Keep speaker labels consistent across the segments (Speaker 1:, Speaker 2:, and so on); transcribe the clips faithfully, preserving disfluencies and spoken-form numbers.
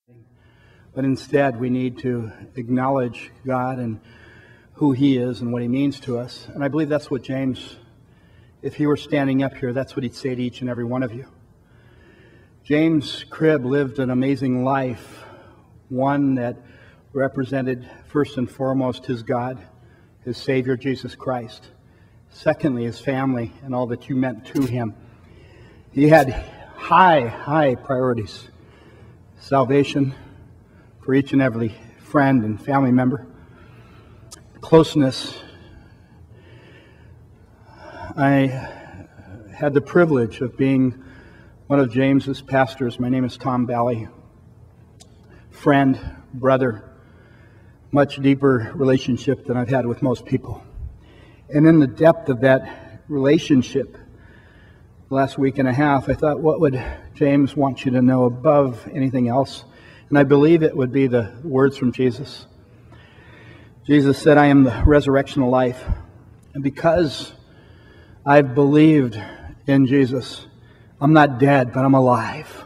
Speaker 1: But instead, we need to acknowledge God and who He is and what He means to us. And I believe that's what James, if he were standing up here, that's what he'd say to each and every one of you. James Cribb lived an amazing life, one that represented first and foremost his God, his Savior, Jesus Christ. Secondly, his family and all that you meant to him. He had high, high priorities. Salvation for each and every friend and family member. Closeness. I had the privilege of being one of James's pastors. My name is Tom Bally. Friend, brother, much deeper relationship than I've had with most people. And in the depth of that relationship, last week and a half, I thought, what would James want you to know above anything else? And I believe it would be the words from Jesus. Jesus said, I am the resurrection of life. And because I've believed in Jesus, I'm not dead, but I'm alive.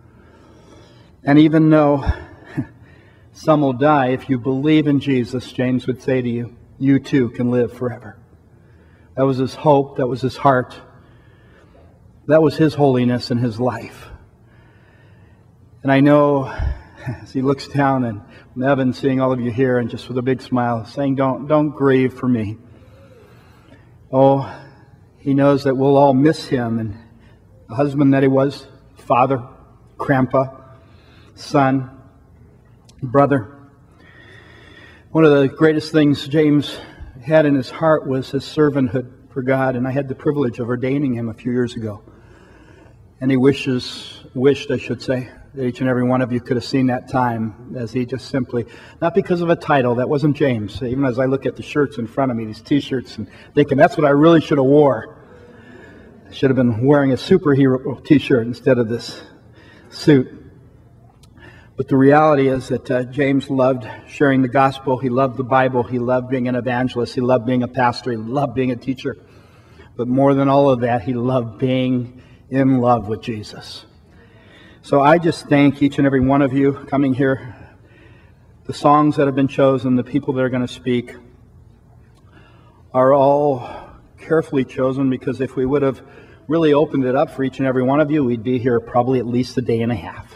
Speaker 1: And even though some will die, if you believe in Jesus, James would say to you, you too can live forever. That was his hope. That was his heart. That was his holiness in his life. And I know as he looks down and Evan seeing all of you here and just with a big smile saying, don't, don't grieve for me. Oh, he knows that we'll all miss him and the husband that he was, father, grandpa, son, brother. One of the greatest things James had in his heart was his servanthood for God, and I had the privilege of ordaining him a few years ago. And he wishes, wished, I should say, that each and every one of you could have seen that time as he just simply, not because of a title, that wasn't James. Even as I look at the shirts in front of me, these t-shirts, and thinking that's what I really should have wore. I should have been wearing a superhero t-shirt instead of this suit. But the reality is that uh, James loved sharing the gospel. He loved the Bible. He loved being an evangelist. He loved being a pastor. He loved being a teacher. But more than all of that, he loved being in love with Jesus. So I just thank each and every one of you coming here. The songs that have been chosen, the people that are going to speak, are all carefully chosen, because if we would have really opened it up for each and every one of you, we'd be here probably at least a day and a half.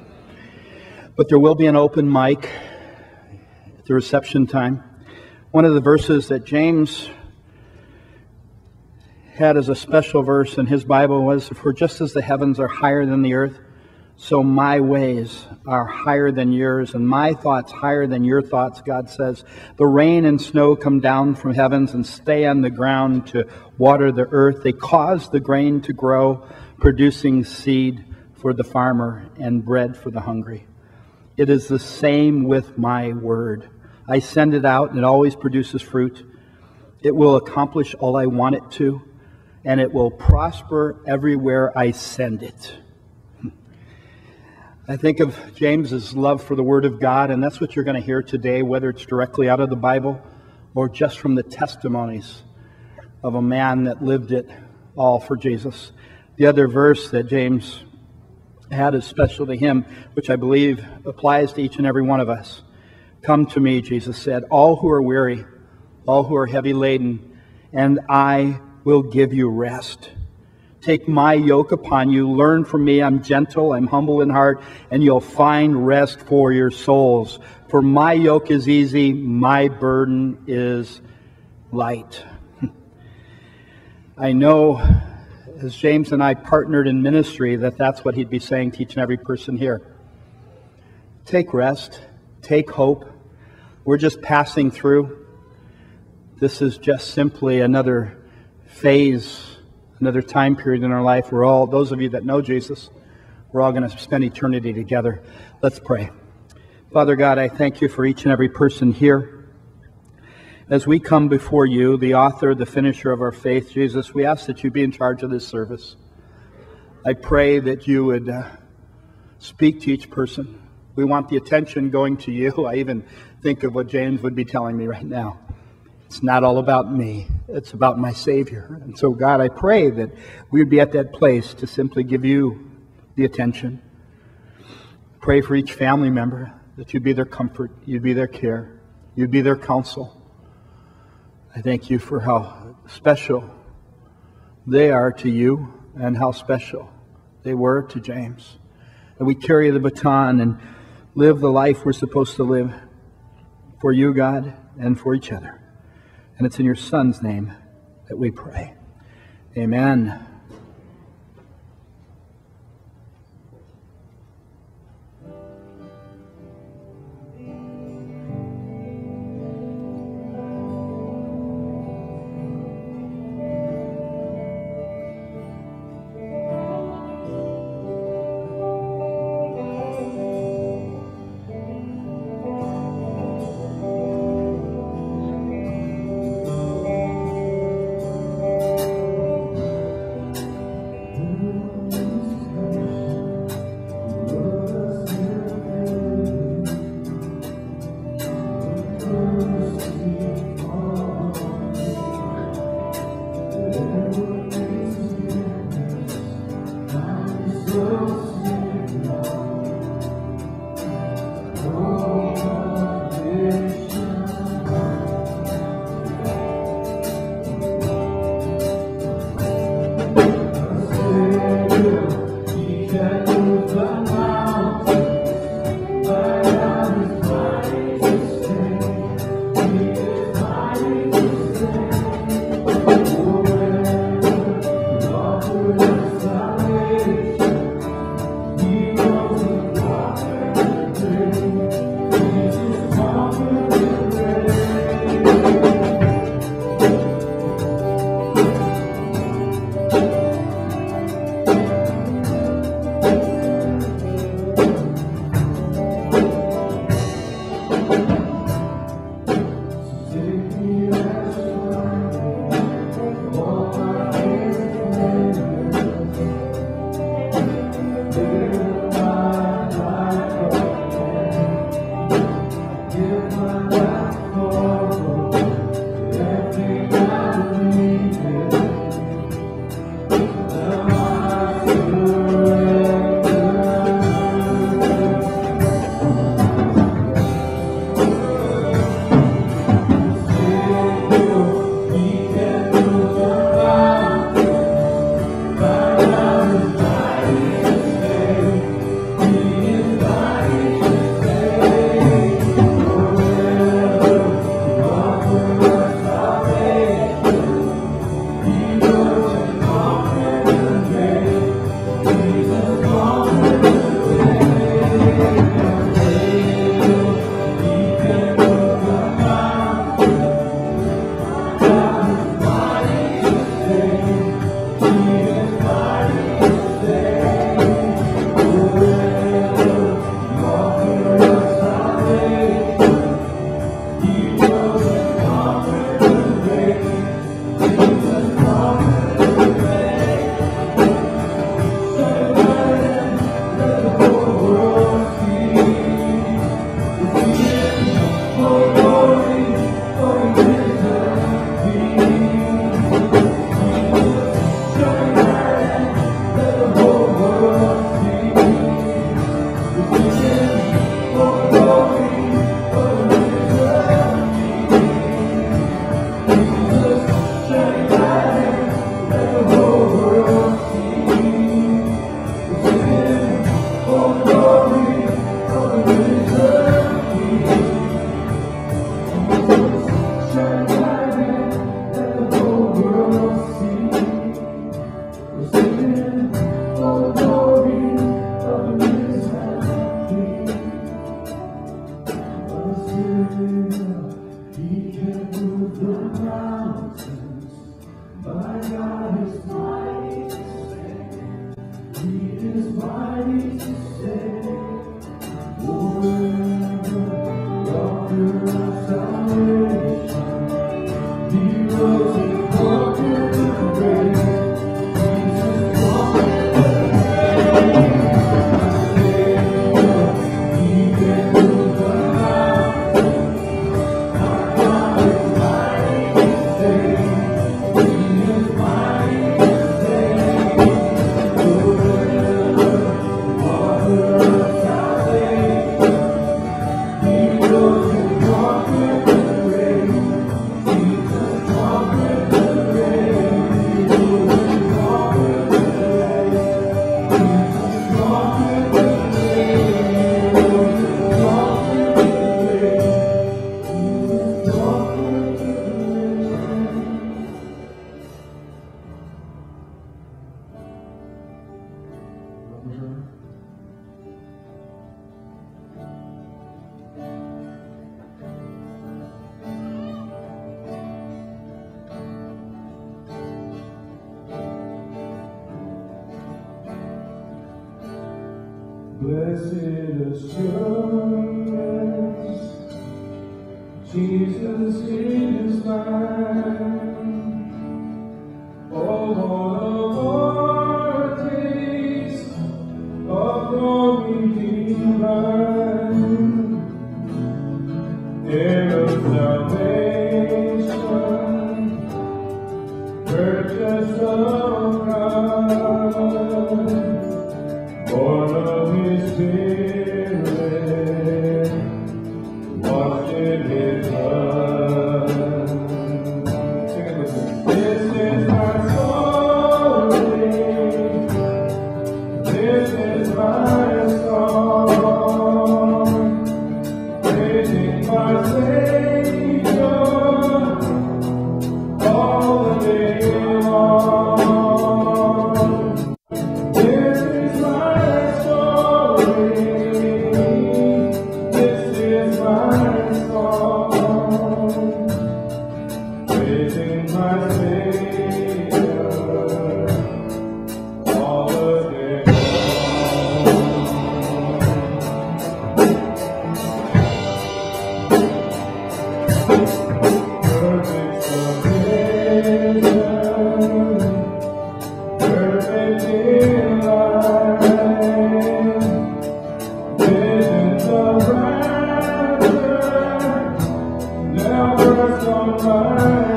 Speaker 1: But there will be an open mic at the reception time. One of the verses that James had as a special verse in his Bible was, for just as the heavens are higher than the earth, so my ways are higher than yours, and my thoughts higher than your thoughts, God says. The rain and snow come down from heavens and stay on the ground to water the earth. They cause the grain to grow, producing seed for the farmer and bread for the hungry. It is the same with my word. I send it out, and it always produces fruit. It will accomplish all I want it to, and it will prosper everywhere I send it. I think of James's love for the Word of God, and that's what you're going to hear today, whether it's directly out of the Bible or just from the testimonies of a man that lived it all for Jesus. The other verse that James had is special to him, which I believe applies to each and every one of us. Come to me, Jesus said, all who are weary, all who are heavy laden, and I will give you rest. Take my yoke upon you. Learn from me. I'm gentle. I'm humble in heart, and you'll find rest for your souls. For my yoke is easy. My burden is light. I know, as James and I partnered in ministry, that that's what he'd be saying to each and every person here. Take rest. Take hope. We're just passing through. This is just simply another phase, another time period in our life. We're all, those of you that know Jesus, we're all going to spend eternity together. Let's pray. Father God, I thank you for each and every person here. As we come before you, the author, the finisher of our faith, Jesus, we ask that you be in charge of this service. I pray that you would uh, speak to each person. We want the attention going to you. I even think of what James would be telling me right now. It's not all about me. It's about my Savior. And so, God, I pray that we would be at that place to simply give you the attention. pray for each family member, that you'd be their comfort, you'd be their care, you'd be their counsel. I thank you for how special they are to you and how special they were to James. That we carry the baton and live the life we're supposed to live for you, God, and for each other. And it's in your Son's name that we pray. Amen.
Speaker 2: Blessed assurance, Jesus is mine. Oh Lord of our taste of glory divine, heir of salvation, purchase of God, born of His Spirit, washed in His blood. Sing it with me. This is my story. This is my song, praising my Savior all the day long. This is my story. This is my song, praising my Savior all the day long. Perfect submission, perfect delight, visions of rapture, now burst on my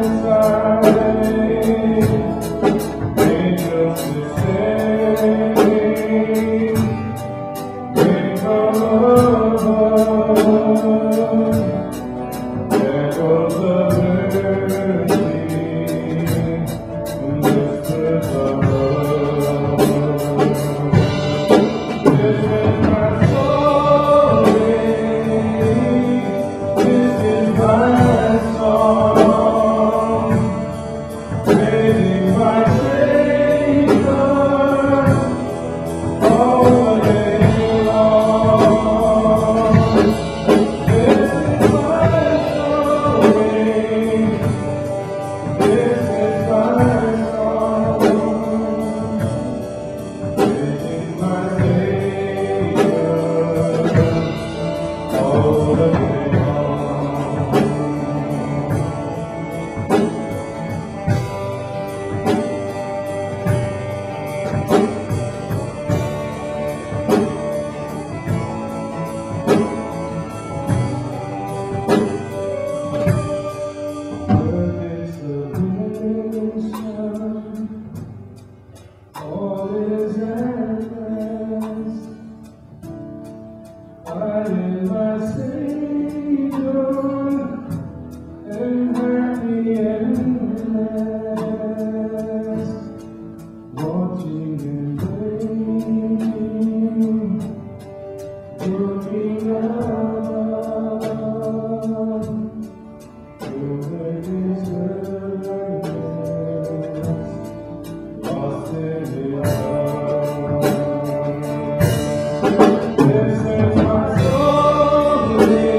Speaker 2: side. Angels descend, bring from above, echoes of mercy, and whispers of love. This is my story. This is my song, praising my Savior all the day long. This is my story. This is my song, praising my Savior all the day long. Perfect submission, all is at rest. I am my Savior, and happy and blessed, watching and waiting, looking above, till there is earnest, lost in His love. This is my story.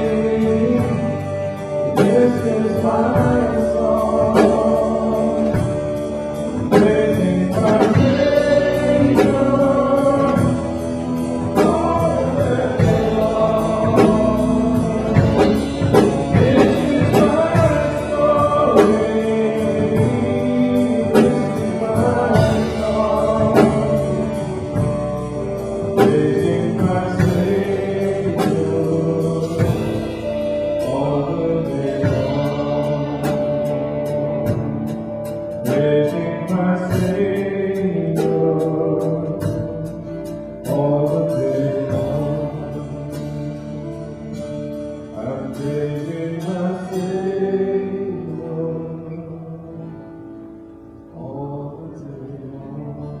Speaker 2: This is my song, praising my Savior all the day long. This is my story. This is my song, praising my Savior all the day long. Praising my Savior all the day long. I'm praising my Savior all the day long.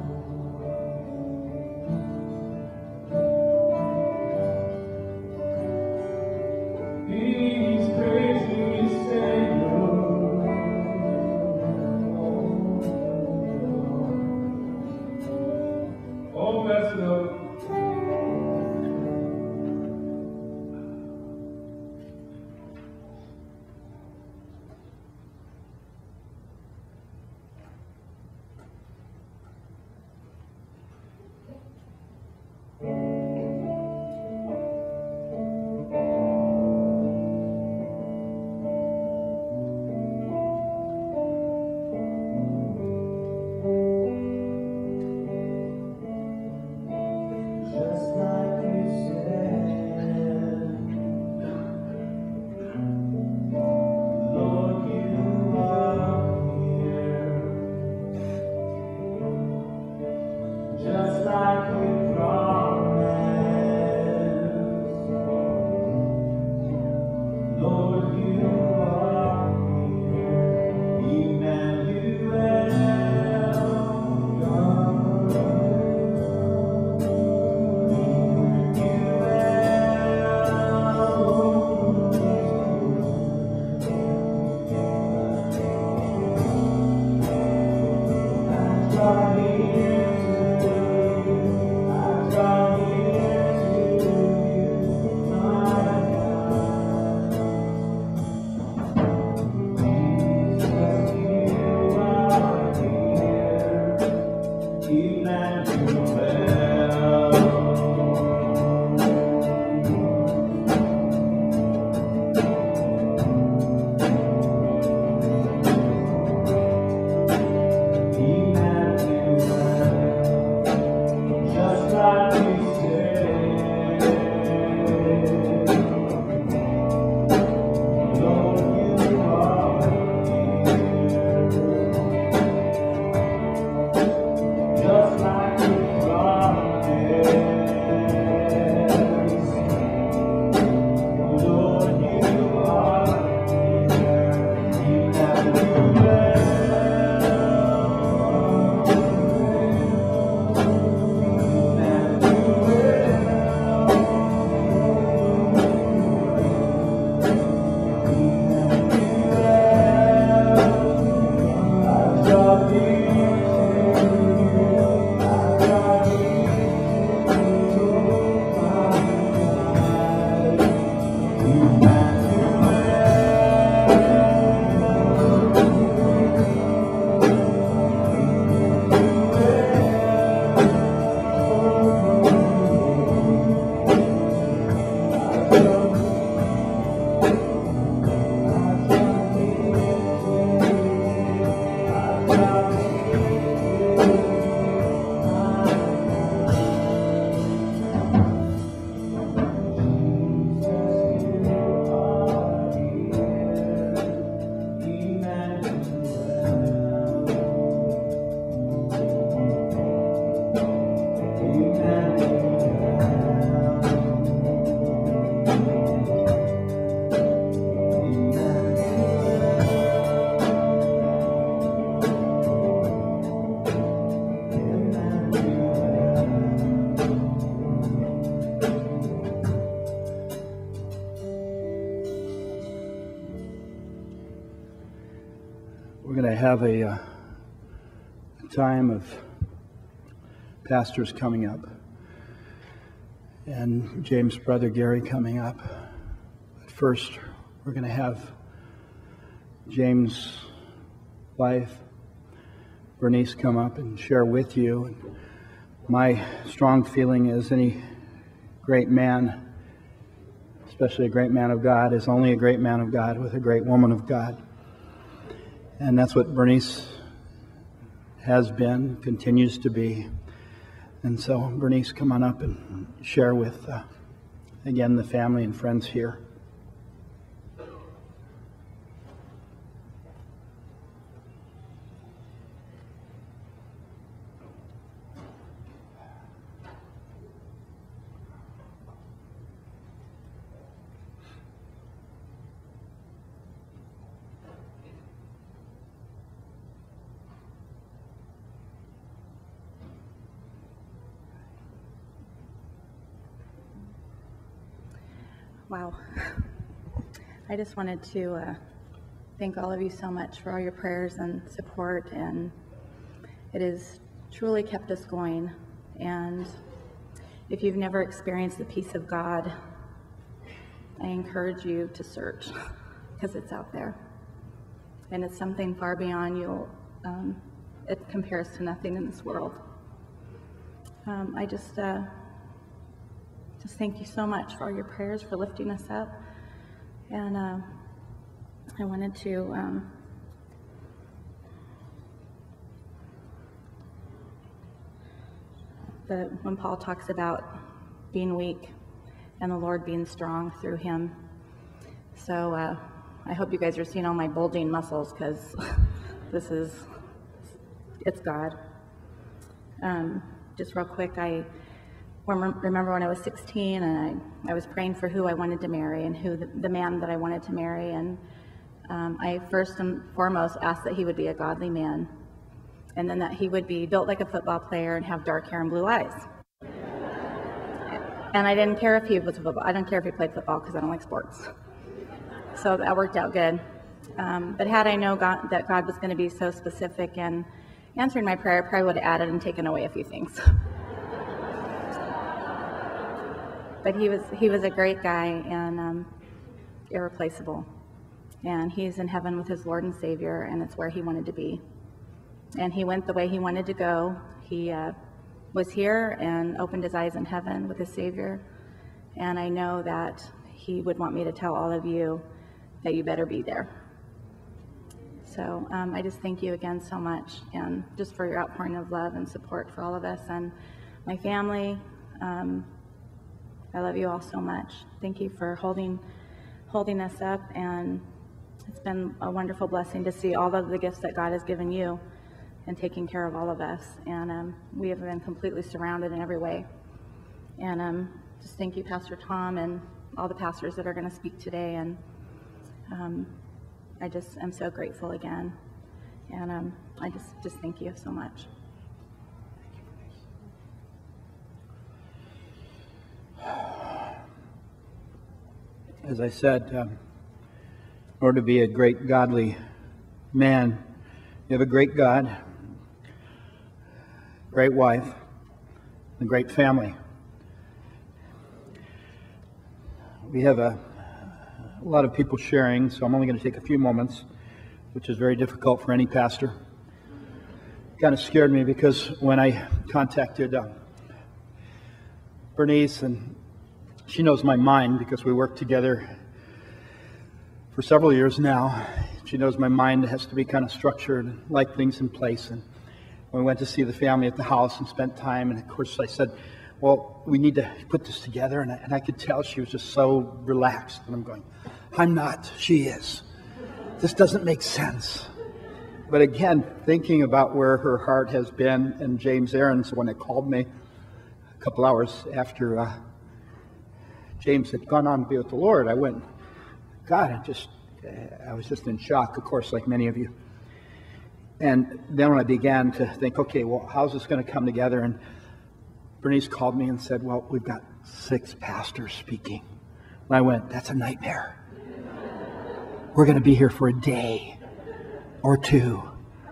Speaker 2: He's praising His Savior. Oh, blessed love.
Speaker 1: We're going to have a, uh, time of pastors coming up, and James' brother Gary coming up. But first, we're going to have James' wife, Bernice, come up and share with you. And my strong feeling is any great man, especially a great man of God, is only a great man of God with a great woman of God. And that's what Bernice has been, continues to be. And so, Bernice, come on up and share with, uh, again, the family and friends here.
Speaker 3: Wow. I just wanted to uh, thank all of you so much for all your prayers and support, and it has truly kept us going. And if you've never experienced the peace of God, I encourage you to search, because it's out there. And it's something far beyond you. Um, it compares to nothing in this world. Um, I just... Uh, Just thank you so much for all your prayers, for lifting us up. And uh, I wanted to um, the, when Paul talks about being weak and the Lord being strong through him. So uh, I hope you guys are seeing all my bulging muscles, because this is, it's God. Um, just real quick, I remember when I was sixteen, and I, I was praying for who I wanted to marry and who the, the man that I wanted to marry. And um, I first and foremost asked that he would be a godly man, and then that he would be built like a football player and have dark hair and blue eyes. And I didn't care if he was football. I don't care if he played football, because I don't like sports. So that worked out good. Um, but had I known God, that God was going to be so specific and answering my prayer, I probably would have added and taken away a few things. But he was he was a great guy, and um, irreplaceable. And he's in heaven with his Lord and Savior, and it's where he wanted to be. and he went the way he wanted to go. He uh, was here and opened his eyes in heaven with his Savior, and I know that he would want me to tell all of you that you better be there. So um, I just thank you again so much, and just for your outpouring of love and support for all of us and my family. Um, I love you all so much. Thank you for holding holding us up, and it's been a wonderful blessing to see all of the gifts that God has given you and taking care of all of us. And um, we have been completely surrounded in every way. And um, just thank you, Pastor Tom, and all the pastors that are going to speak today. And um, I just am so grateful again. And um, I just, just thank you so much.
Speaker 1: As I said, um, in order to be a great godly man, you have a great God, great wife, and a great family. We have a, a lot of people sharing, so I'm only going to take a few moments, which is very difficult for any pastor. It kind of scared me because when I contacted uh, Bernice, and she knows my mind because we worked together for several years now. She knows my mind has to be kind of structured and like things in place. And we went to see the family at the house and spent time. And of course I said, well, we need to put this together. And I, and I could tell she was just so relaxed. And I'm going, I'm not, she is. This doesn't make sense. But again, thinking about where her heart has been, and James Aarons, when they called me a couple hours after uh, James had gone on to be with the Lord, I went, God, I just, I was just in shock, of course, like many of you. And then when I began to think, okay, well, how's this going to come together? And Bernice called me and said, well, we've got six pastors speaking. And I went, that's a nightmare. We're going to be here for a day or two.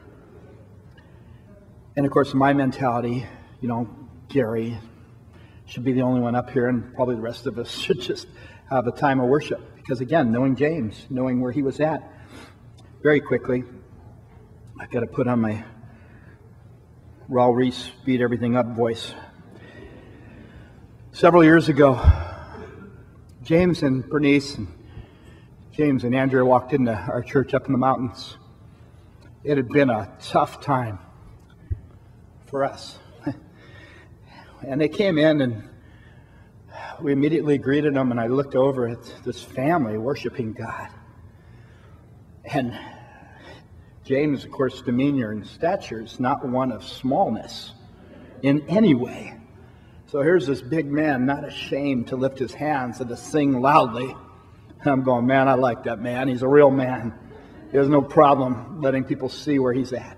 Speaker 1: And of course, my mentality, you know, Gary should be the only one up here, and probably the rest of us should just have a time of worship. Because again, knowing James, knowing where he was at, very quickly, I've got to put on my Raul Reese Beat Everything Up voice. Several years ago, James and Bernice, and James and Andrea walked into our church up in the mountains. It had been a tough time for us. And they came in, and we immediately greeted them, and I looked over at this family worshiping God. And James, of course, demeanor and stature is not one of smallness in any way. So here's this big man, not ashamed to lift his hands and to sing loudly. And I'm going, man, I like that man. He's a real man. He has no problem letting people see where he's at.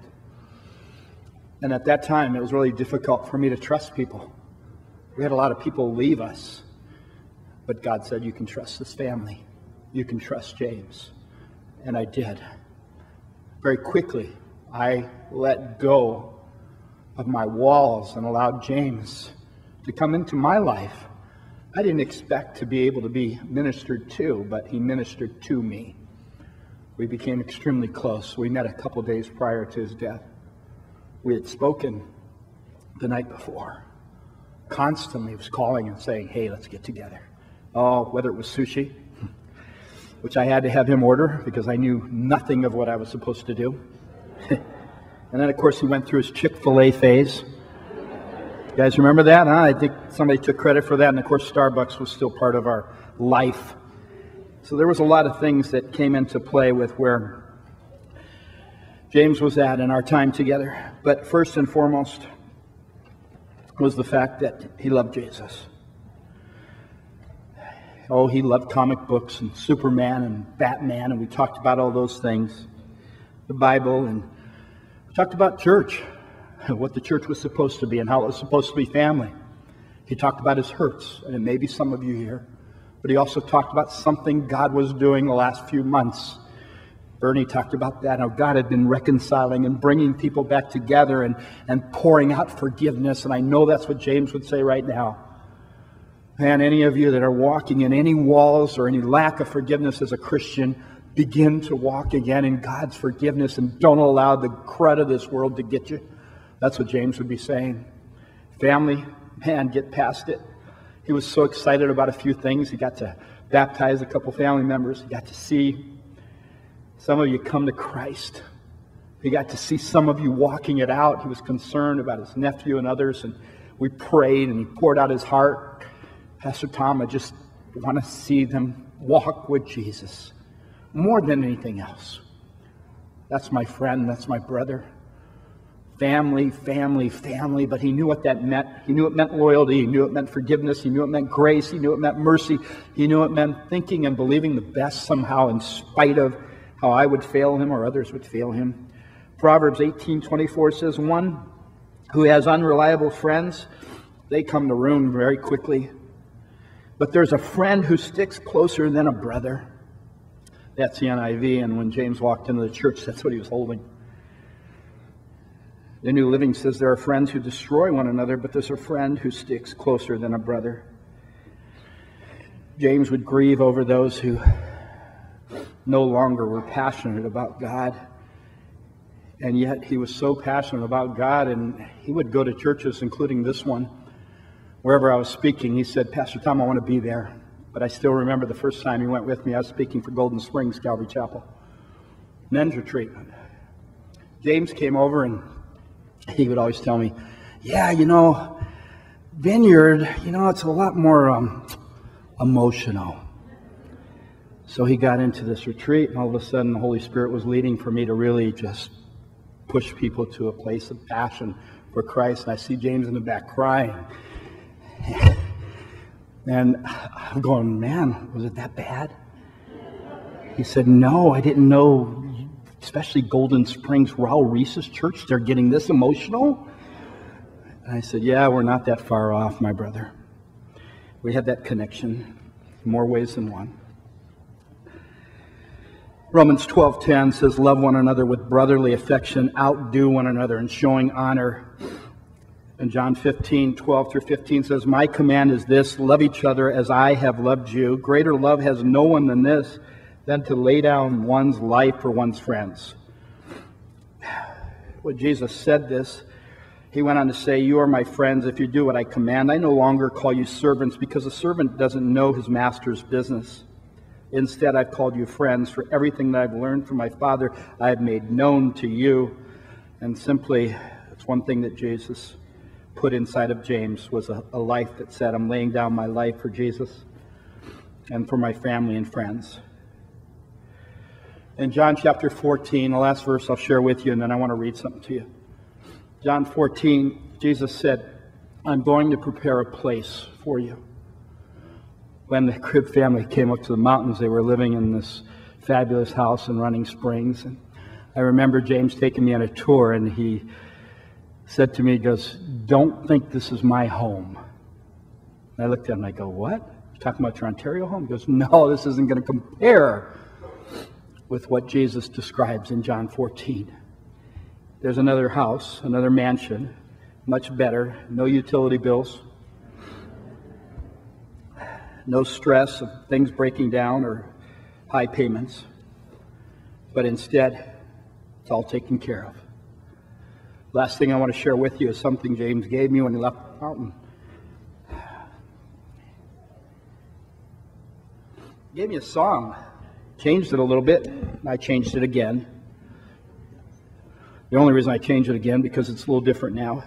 Speaker 1: And at that time, it was really difficult for me to trust people. We had a lot of people leave us. But God said, you can trust this family. You can trust James. And I did. Very quickly, I let go of my walls and allowed James to come into my life. I didn't expect to be able to be ministered to, but he ministered to me. We became extremely close. We met a couple days prior to his death. We had spoken the night before. Constantly he was calling and saying, hey, let's get together. Oh, whether it was sushi, which I had to have him order because I knew nothing of what I was supposed to do. And then, of course, he went through his Chick-fil-A phase. You guys remember that? Huh? I think somebody took credit for that. And, of course, Starbucks was still part of our life. So there was a lot of things that came into play with where James was at in our time together. But first and foremost was the fact that he loved Jesus. Oh, he loved comic books and Superman and Batman, and we talked about all those things, the Bible, and we talked about church, what the church was supposed to be and how it was supposed to be family. He talked about his hurts, and it may be some of you here, but he also talked about something God was doing the last few months. Bernie talked about that, how God had been reconciling and bringing people back together and, and pouring out forgiveness, and I know that's what James would say right now. Man, any of you that are walking in any walls or any lack of forgiveness as a Christian, begin to walk again in God's forgiveness and don't allow the crud of this world to get you. That's what James would be saying. Family, man, get past it. He was so excited about a few things. He got to baptize a couple family members. He got to see some of you come to Christ. He got to see some of you walking it out. He was concerned about his nephew and others, and we prayed, and he poured out his heart. Pastor Tom, I just want to see them walk with Jesus more than anything else. That's my friend. That's my brother. Family, family, family. But he knew what that meant. He knew it meant loyalty. He knew it meant forgiveness. He knew it meant grace. He knew it meant mercy. He knew it meant thinking and believing the best somehow in spite of how I would fail him or others would fail him. Proverbs eighteen twenty-four says, one who has unreliable friends, they come to ruin very quickly. But there's a friend who sticks closer than a brother. That's the N I V, and when James walked into the church, that's what he was holding. The New Living says there are friends who destroy one another, but there's a friend who sticks closer than a brother. James would grieve over those who no longer were passionate about God. And yet he was so passionate about God, and he would go to churches, including this one. Wherever I was speaking, he said, Pastor Tom, I want to be there. But I still remember the first time he went with me. I was speaking for Golden Springs Calvary Chapel. Men's retreat. James came over, and he would always tell me, yeah, you know, Vineyard, you know, it's a lot more um, emotional. So he got into this retreat, and all of a sudden the Holy Spirit was leading for me to really just push people to a place of passion for Christ. And I see James in the back crying. And I'm going, man, was it that bad? He said, no, I didn't know, especially Golden Springs, Raul Reese's church, they're getting this emotional? And I said, yeah, we're not that far off, my brother. We had that connection in more ways than one. Romans twelve ten says, love one another with brotherly affection, outdo one another in showing honor. And John fifteen twelve through fifteen says, my command is this, love each other as I have loved you. Greater love has no one than this, than to lay down one's life for one's friends. When Jesus said this, he went on to say, you are my friends if you do what I command. I no longer call you servants, because a servant doesn't know his master's business. Instead, I've called you friends, for everything that I've learned from my Father I have made known to you. And simply, it's one thing that Jesus put inside of James was a, a life that said, I'm laying down my life for Jesus and for my family and friends. In John chapter fourteen, the last verse I'll share with you, and then I want to read something to you. John fourteen, Jesus said, I'm going to prepare a place for you. When the Cribb family came up to the mountains, they were living in this fabulous house in Running Springs. And I remember James taking me on a tour, and he said to me, he goes, don't think this is my home. And I looked at him and I go, what? You're talking about your Ontario home? He goes, no, this isn't going to compare with what Jesus describes in John fourteen. There's another house, another mansion, much better, no utility bills, no stress of things breaking down or high payments, but instead, it's all taken care of. Last thing I want to share with you is something James gave me when he left the mountain. He gave me a song. Changed it a little bit. I changed it again. The only reason I changed it again because it's a little different now.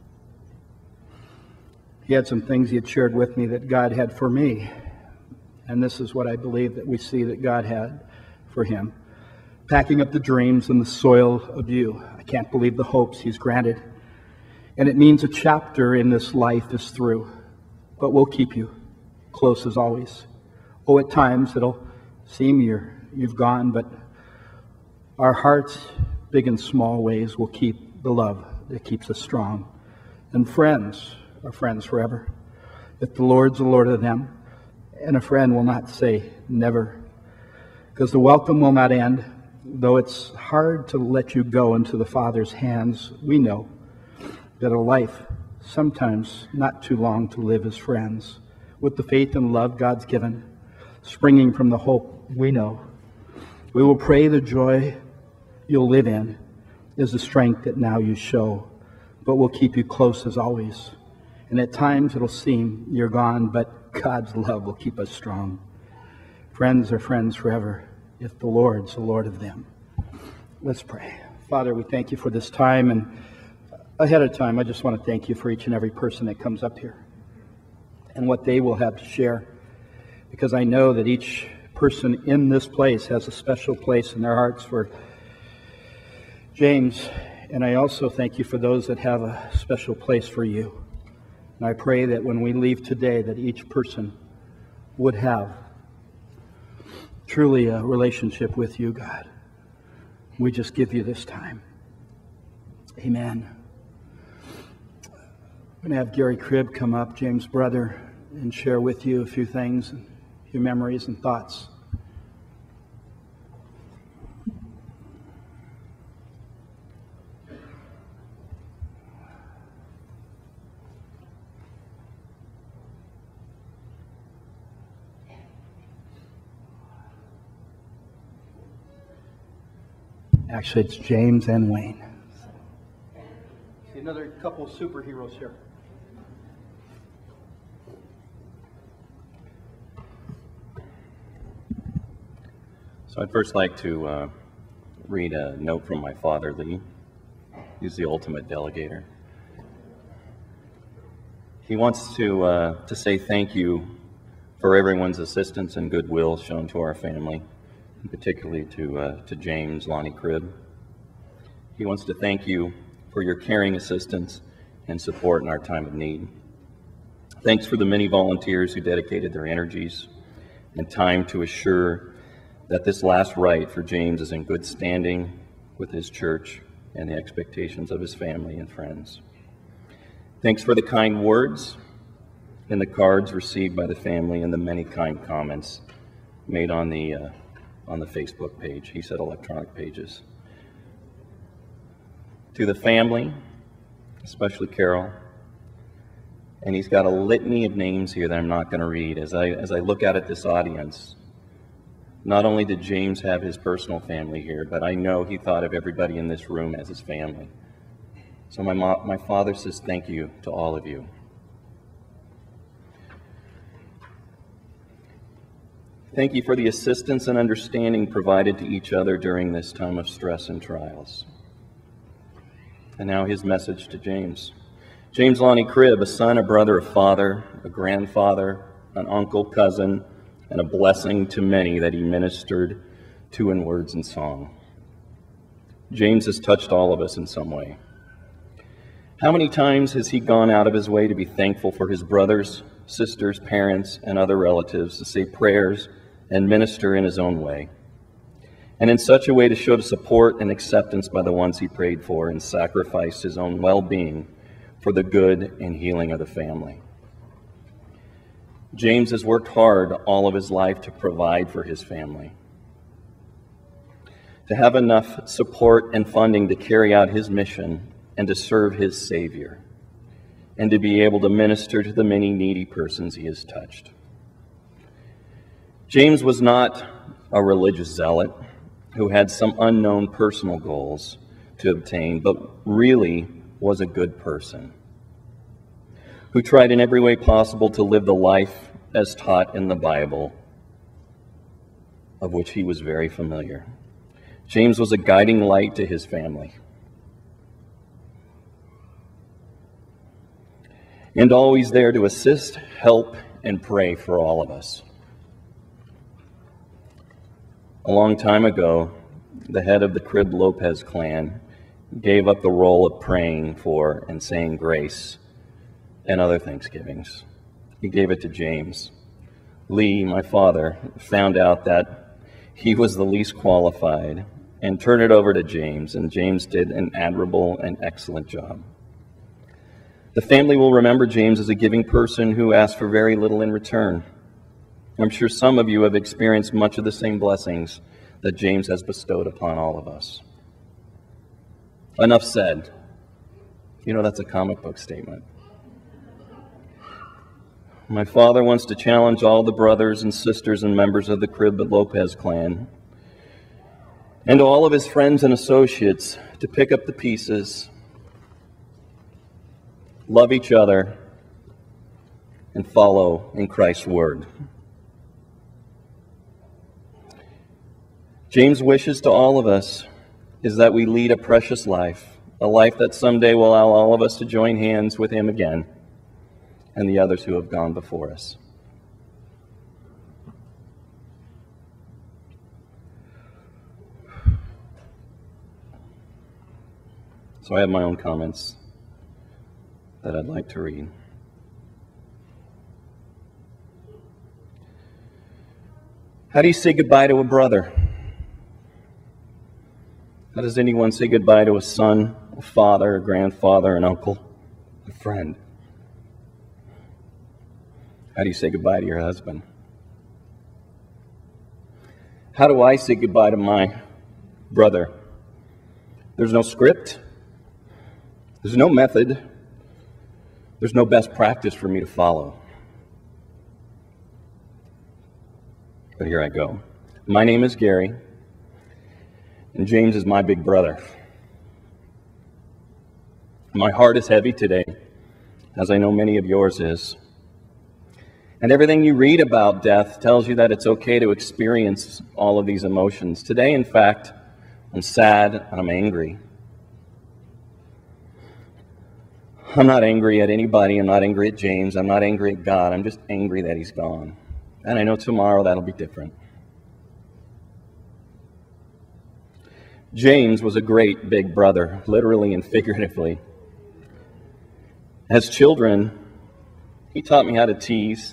Speaker 1: He had some things he had shared with me that God had for me. And this is what I believe that we see that God had for him. Packing up the dreams in the soil of you. I can't believe the hopes he's granted. And it means a chapter in this life is through. But we'll keep you close as always. Oh, at times it'll seem you're, you've gone, but our hearts, big and small ways, will keep the love that keeps us strong. And friends are friends forever. If the Lord's the Lord of them, and a friend will not say never, because the welcome will not end. Though it's hard to let you go into the Father's hands, we know that a life sometimes not too long to live as friends, with the faith and love God's given, springing from the hope we know. We will pray the joy you'll live in is the strength that now you show, but we'll keep you close as always. And at times it'll seem you're gone, but God's love will keep us strong. Friends are friends forever if the Lord's the Lord of them. Let's pray. Father, we thank you for this time, and ahead of time, I just want to thank you for each and every person that comes up here and what they will have to share, because I know that each person in this place has a special place in their hearts for James, and I also thank you for those that have a special place for you. And I pray that when we leave today, that each person would have truly a relationship with you, God. We just give you this time. Amen. I'm going to have Gary Cribb come up, James' brother, and share with you a few things, a few memories and thoughts. Actually, it's James and Wayne. See another couple of superheroes here.
Speaker 4: So I'd first like to uh, read a note from my father, Lee. He's the ultimate delegator. He wants to uh, to say thank you for everyone's assistance and goodwill shown to our family, and particularly to uh, to James Lonnie Cribb. He wants to thank you for your caring assistance and support in our time of need. Thanks for the many volunteers who dedicated their energies and time to assure that this last rite for James is in good standing with his church and the expectations of his family and friends. Thanks for the kind words and the cards received by the family and the many kind comments made on the uh, on the Facebook page. He said electronic pages. To the family, especially Carol, and he's got a litany of names here that I'm not going to read. As I as I look out at this audience, not only did James have his personal family here, but I know he thought of everybody in this room as his family. So my mo- my father says thank you to all of you. Thank you for the assistance and understanding provided to each other during this time of stress and trials. And now his message to James. James Lonnie Cribb, a son, a brother, a father, a grandfather, an uncle, cousin, and a blessing to many that he ministered to in words and song. James has touched all of us in some way. How many times has he gone out of his way to be thankful for his brothers, sisters, parents, and other relatives, to say prayers and minister in his own way, and in such a way to show the support and acceptance by the ones he prayed for and sacrificed his own well-being for the good and healing of the family. James has worked hard all of his life to provide for his family, to have enough support and funding to carry out his mission and to serve his Savior, and to be able to minister to the many needy persons he has touched. James was not a religious zealot who had some unknown personal goals to obtain, but really was a good person who tried in every way possible to live the life as taught in the Bible, of which he was very familiar. James was a guiding light to his family, and always there to assist, help, and pray for all of us. A long time ago, the head of the Cribb Lopez clan gave up the role of praying for and saying grace and other Thanksgivings. He gave it to James. Lee, my father, found out that he was the least qualified and turned it over to James, and James did an admirable and excellent job. The family will remember James as a giving person who asked for very little in return. I'm sure some of you have experienced much of the same blessings that James has bestowed upon all of us. Enough said. You know, that's a comic book statement. My father wants to challenge all the brothers and sisters and members of the Cribb Lopez clan and to all of his friends and associates to pick up the pieces, love each other, and follow in Christ's word. James' wishes to all of us is that we lead a precious life, a life that someday will allow all of us to join hands with him again and the others who have gone before us. So I have my own comments that I'd like to read. How do you say goodbye to a brother? How does anyone say goodbye to a son, a father, a grandfather, an uncle, a friend? How do you say goodbye to your husband? How do I say goodbye to my brother? There's no script. There's no method. There's no best practice for me to follow. But here I go. My name is Gary, and James is my big brother. My heart is heavy today, as I know many of yours is. And everything you read about death tells you that it's okay to experience all of these emotions. Today, in fact, I'm sad and I'm angry. I'm not angry at anybody. I'm not angry at James. I'm not angry at God. I'm just angry that he's gone. And I know tomorrow that'll be different. James was a great big brother, literally and figuratively. As children, he taught me how to tease.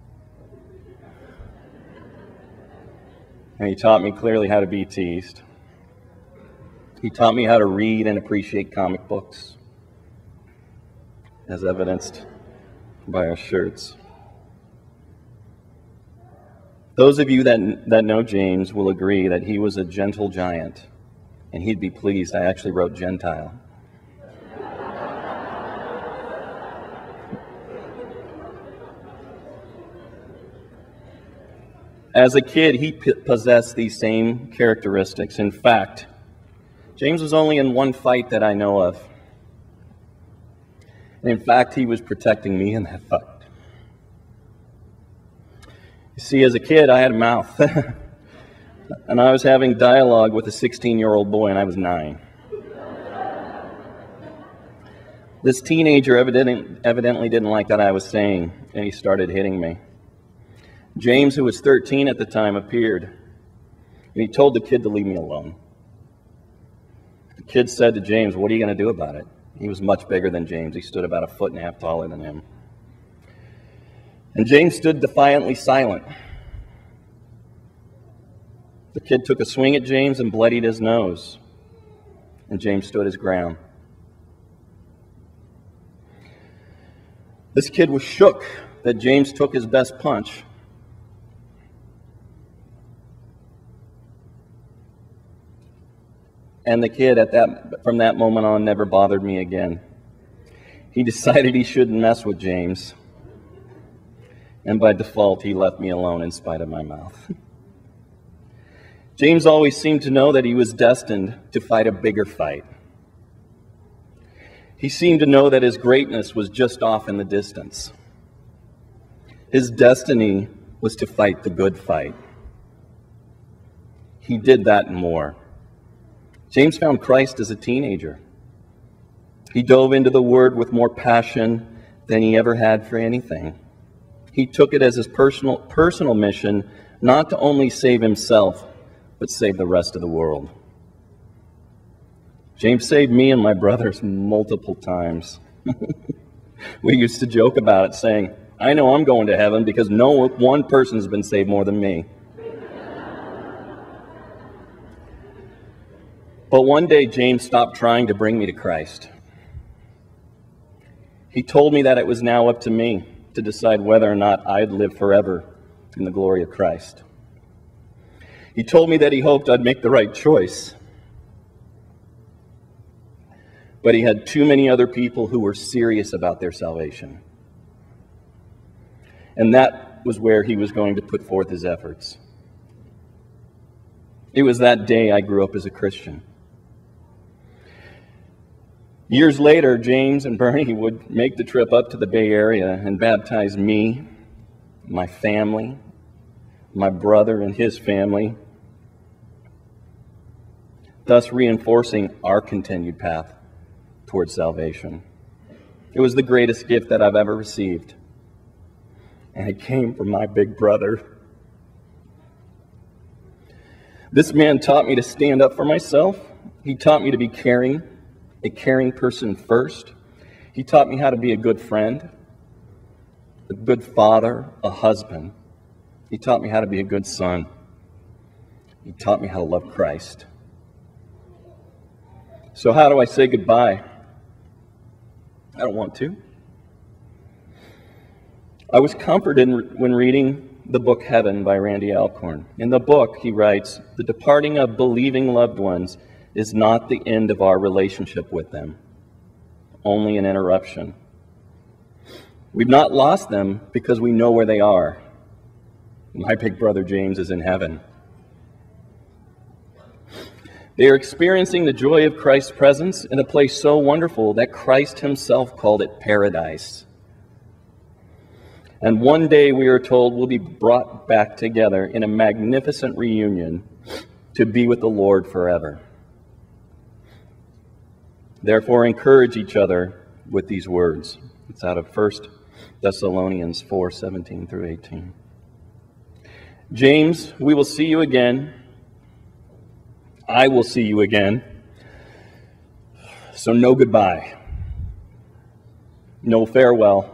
Speaker 4: And he taught me clearly how to be teased. He taught me how to read and appreciate comic books, as evidenced by our shirts. Those of you that, that know James will agree that he was a gentle giant, and he'd be pleased I actually wrote Gentile. As a kid, he p- possessed these same characteristics. In fact, James was only in one fight that I know of. And in fact, he was protecting me in that fight. You see, as a kid, I had a mouth. And I was having dialogue with a sixteen-year-old boy, and I was nine. This teenager evidently, evidently didn't like what I was saying, and he started hitting me. James, who was thirteen at the time, appeared, and he told the kid to leave me alone. The kid said to James, "What are you going to do about it?" He was much bigger than James. He stood about a foot and a half taller than him. And James stood defiantly silent. The kid took a swing at James and bloodied his nose. And James stood his ground. This kid was shook that James took his best punch. And the kid, at that, from that moment on, never bothered me again. He decided he shouldn't mess with James. And by default, he left me alone in spite of my mouth. James always seemed to know that he was destined to fight a bigger fight. He seemed to know that his greatness was just off in the distance. His destiny was to fight the good fight. He did that and more. James found Christ as a teenager. He dove into the Word with more passion than he ever had for anything. He took it as his personal, personal mission not to only save himself, but save the rest of the world. James saved me and my brothers multiple times. We used to joke about it, saying, "I know I'm going to heaven because no one person's been saved more than me." But one day, James stopped trying to bring me to Christ. He told me that it was now up to me to decide whether or not I'd live forever in the glory of Christ. He told me that he hoped I'd make the right choice. But he had too many other people who were serious about their salvation. And that was where he was going to put forth his efforts. It was that day I grew up as a Christian. Years later, James and Bernie would make the trip up to the Bay Area and baptize me, my family, my brother and his family, thus reinforcing our continued path towards salvation. It was the greatest gift that I've ever received, and it came from my big brother. This man taught me to stand up for myself. He taught me to be caring, a caring person first. He taught me how to be a good friend, a good father, a husband. He taught me how to be a good son. He taught me how to love Christ. So how do I say goodbye? I don't want to. I was comforted when reading the book Heaven by Randy Alcorn. In the book, he writes, "The departing of believing loved ones is not the end of our relationship with them, only an interruption. We've not lost them because we know where they are. My big brother James is in heaven. They are experiencing the joy of Christ's presence in a place so wonderful that Christ himself called it paradise. And one day, we are told, we'll be brought back together in a magnificent reunion to be with the Lord forever. Therefore, encourage each other with these words." It's out of First Thessalonians four, seventeen through eighteen. "James, we will see you again. I will see you again. So no goodbye. No farewell.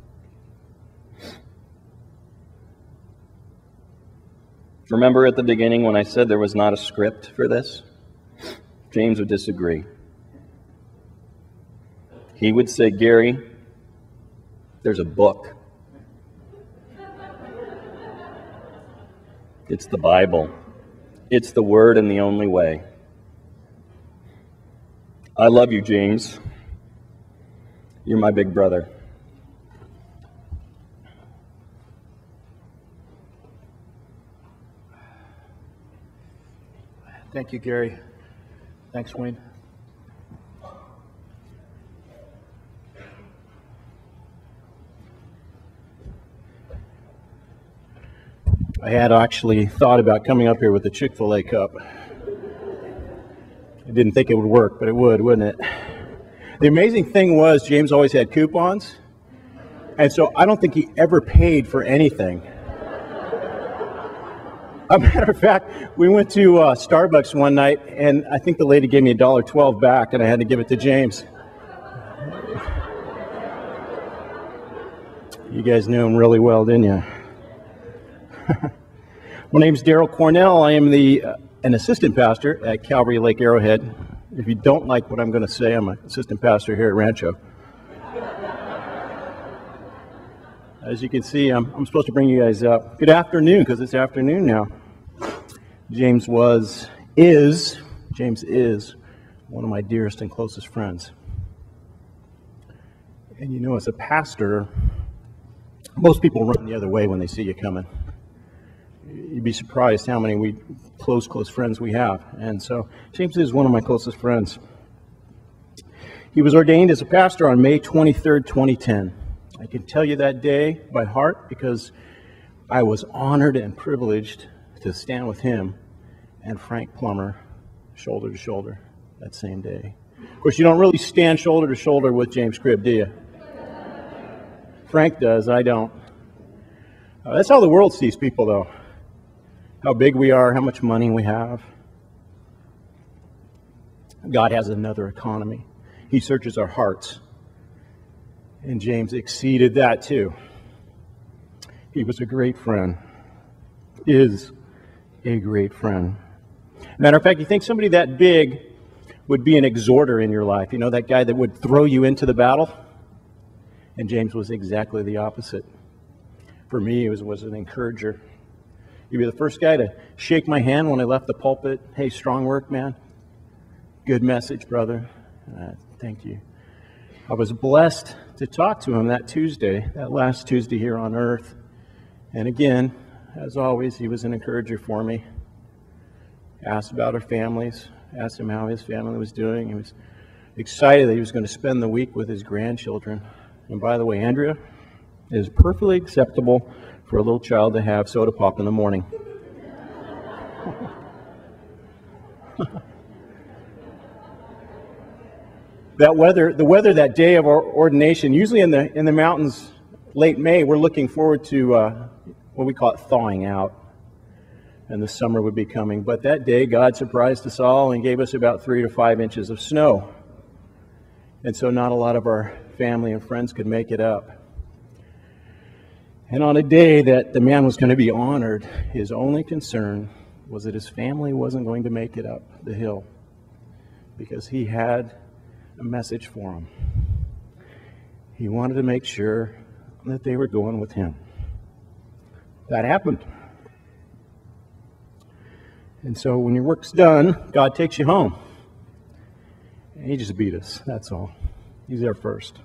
Speaker 4: Remember at the beginning when I said there was not a script for this? James would disagree. He would say, "Gary, there's a book. It's the Bible. It's the Word and the only way. I love you, James. You're my big brother."
Speaker 1: Thank you, Gary. Thanks, Wayne. I had actually thought about coming up here with a Chick-fil-A cup. I didn't think it would work, but it would, wouldn't it? The amazing thing was James always had coupons, and so I don't think he ever paid for anything. As a matter of fact, we went to uh, Starbucks one night, and I think the lady gave me a dollar twelve back, and I had to give it to James. You guys knew him really well, didn't you? My name is Daryl Cornell. I am the uh, an assistant pastor at Calvary Lake Arrowhead. If you don't like what I'm going to say, I'm an assistant pastor here at Rancho. As you can see, I'm, I'm supposed to bring you guys up. Good afternoon, because it's afternoon now. James was, is, James is one of my dearest and closest friends. And you know, as a pastor, most people run the other way when they see you coming. You'd be surprised how many we close, close friends we have. And so James is one of my closest friends. He was ordained as a pastor on May twenty-third, twenty ten. I can tell you that day by heart because I was honored and privileged to stand with him and Frank Plummer shoulder to shoulder that same day. Of course, you don't really stand shoulder to shoulder with James Cribb, do you? Frank does, I don't. Uh, that's how the world sees people, though. How big we are, how much money we have. God has another economy. He searches our hearts. And James exceeded that too. He was a great friend. Is a great friend. Matter of fact, you think somebody that big would be an exhorter in your life? You know, that guy that would throw you into the battle? And James was exactly the opposite. For me, he was, was an encourager. He'd be the first guy to shake my hand when I left the pulpit. "Hey, strong work, man. Good message, brother." Uh, thank you. I was blessed to talk to him that Tuesday, that last Tuesday here on earth. And again, as always, he was an encourager for me.
Speaker 5: asked about our families, asked him how his family was doing. He was excited that he was going to spend the week with his grandchildren. And by the way, Andrea, it is perfectly acceptable for a little child to have soda pop in the morning. That weather, the weather that day of our ordination, usually in the in the mountains, late May, we're looking forward to uh, what we call it thawing out, and the summer would be coming. But that day, God surprised us all and gave us about three to five inches of snow, and so not a lot of our family and friends could make it up. And on a day that the man was going to be honored, his only concern was that his family wasn't going to make it up the hill, because he had a message for them. He wanted to make sure that they were going with him. That happened. And so when your work's done, God takes you home. And he just beat us, that's all. He's there first.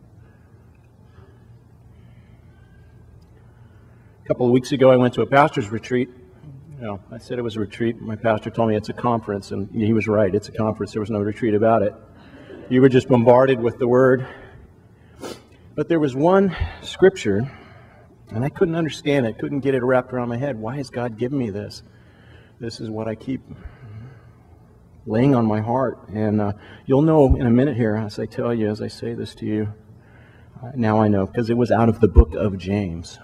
Speaker 5: A couple of weeks ago, I went to a pastor's retreat. You know, I said it was a retreat. My pastor told me it's a conference, and he was right. It's a conference. There was no retreat about it. You were just bombarded with the Word. But there was one scripture, and I couldn't understand it, couldn't get it wrapped around my head. Why has God given me this? This is what I keep laying on my heart. And uh, you'll know in a minute here, as I tell you, as I say this to you, uh, now I know, because it was out of the book of James.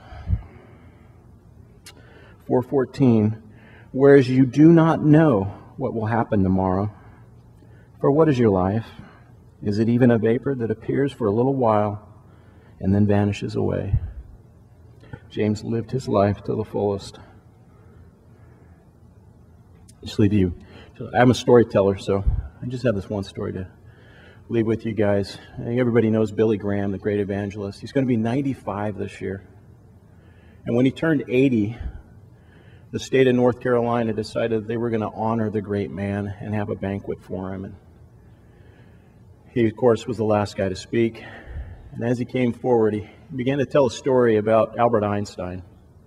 Speaker 5: four fourteen, whereas you do not know what will happen tomorrow. For what is your life? Is it even a vapor that appears for a little while and then vanishes away? James lived his life to the fullest. Just leave you. I'm a storyteller, so I just have this one story to leave with you guys. I think everybody knows Billy Graham, the great evangelist. He's going to be ninety-five this year. And when he turned eighty, the state of North Carolina decided they were going to honor the great man and have a banquet for him. And he, of course, was the last guy to speak. And as he came forward, he began to tell a story about Albert Einstein.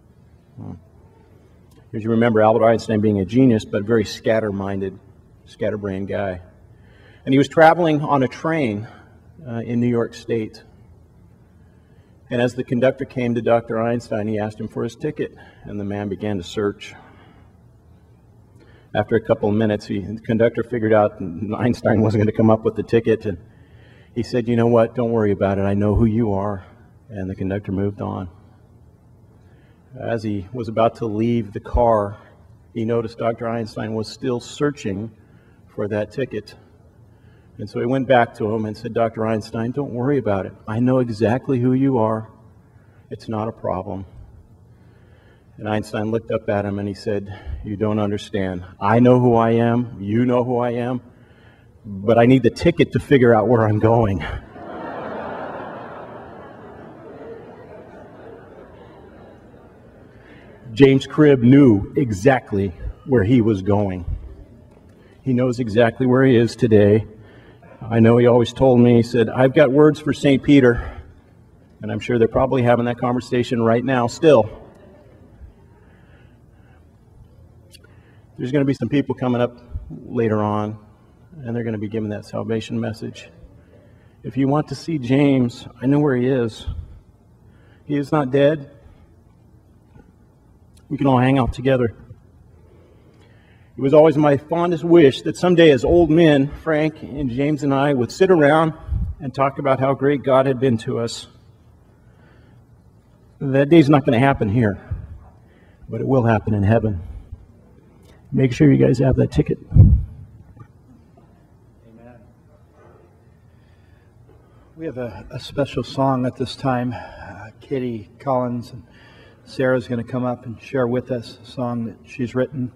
Speaker 5: As you remember, Albert Einstein being a genius, but a very scatter-minded, scatterbrained guy. And he was traveling on a train uh, in New York State. And as the conductor came to Doctor Einstein, he asked him for his ticket, and the man began to search. After a couple of minutes, he, the conductor figured out Einstein wasn't going to come up with the ticket, and he said, "You know what, don't worry about it, I know who you are." And the conductor moved on. As he was about to leave the car, he noticed Doctor Einstein was still searching for that ticket. And so he went back to him and said, "Doctor Einstein, don't worry about it. I know exactly who you are. It's not a problem." And Einstein looked up at him and he said, "You don't understand. I know who I am. You know who I am. But I need the ticket to figure out where I'm going." James Cribb knew exactly where he was going. He knows exactly where he is today. I know he always told me, he said, "I've got words for Saint Peter." And I'm sure they're probably having that conversation right now still. There's going to be some people coming up later on, and they're going to be giving that salvation message. If you want to see James, I know where he is. He is not dead. We can all hang out together. It was always my fondest wish that someday as old men, Frank and James and I would sit around and talk about how great God had been to us. That day's not going to happen here, but it will happen in heaven. Make sure you guys have that ticket.
Speaker 1: Amen. We have a, a special song at this time. Uh, Katie Collins and Sarah's going to come up and share with us a song that she's written.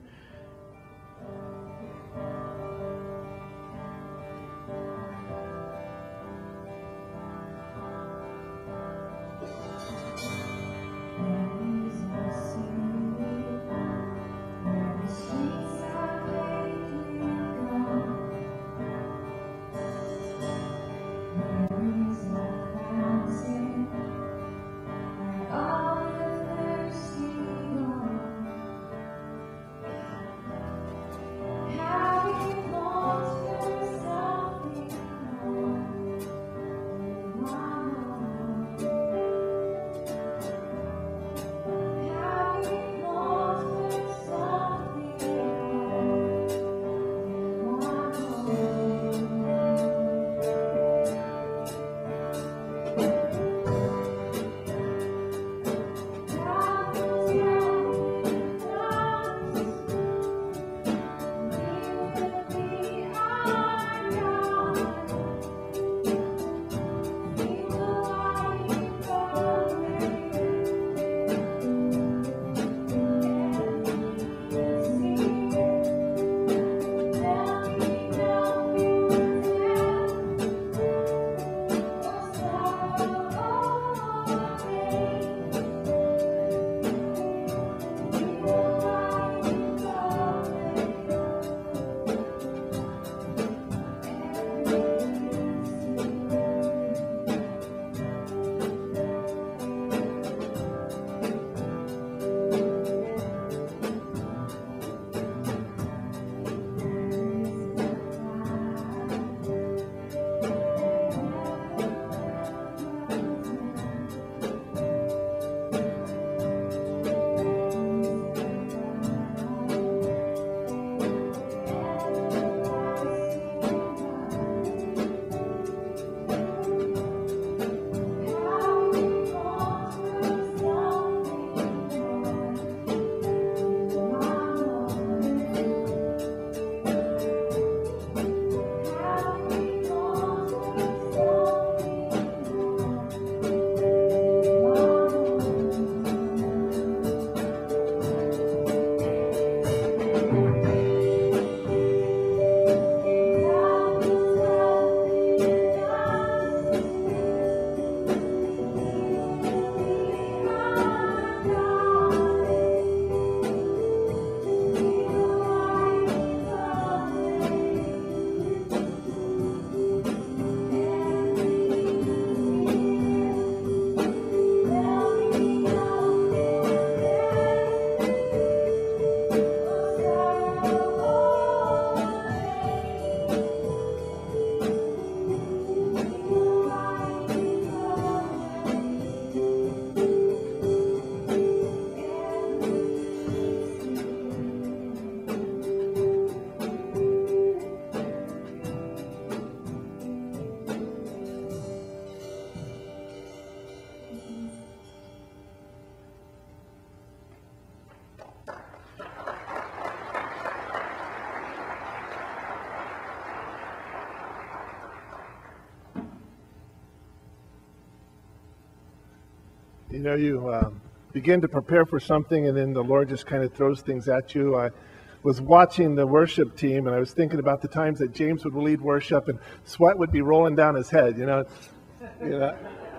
Speaker 6: You know, you um, begin to prepare for something, and then the Lord just kind of throws things at you. I was watching the worship team, and I was thinking about the times that James would lead worship, and sweat would be rolling down his head. You know, you know,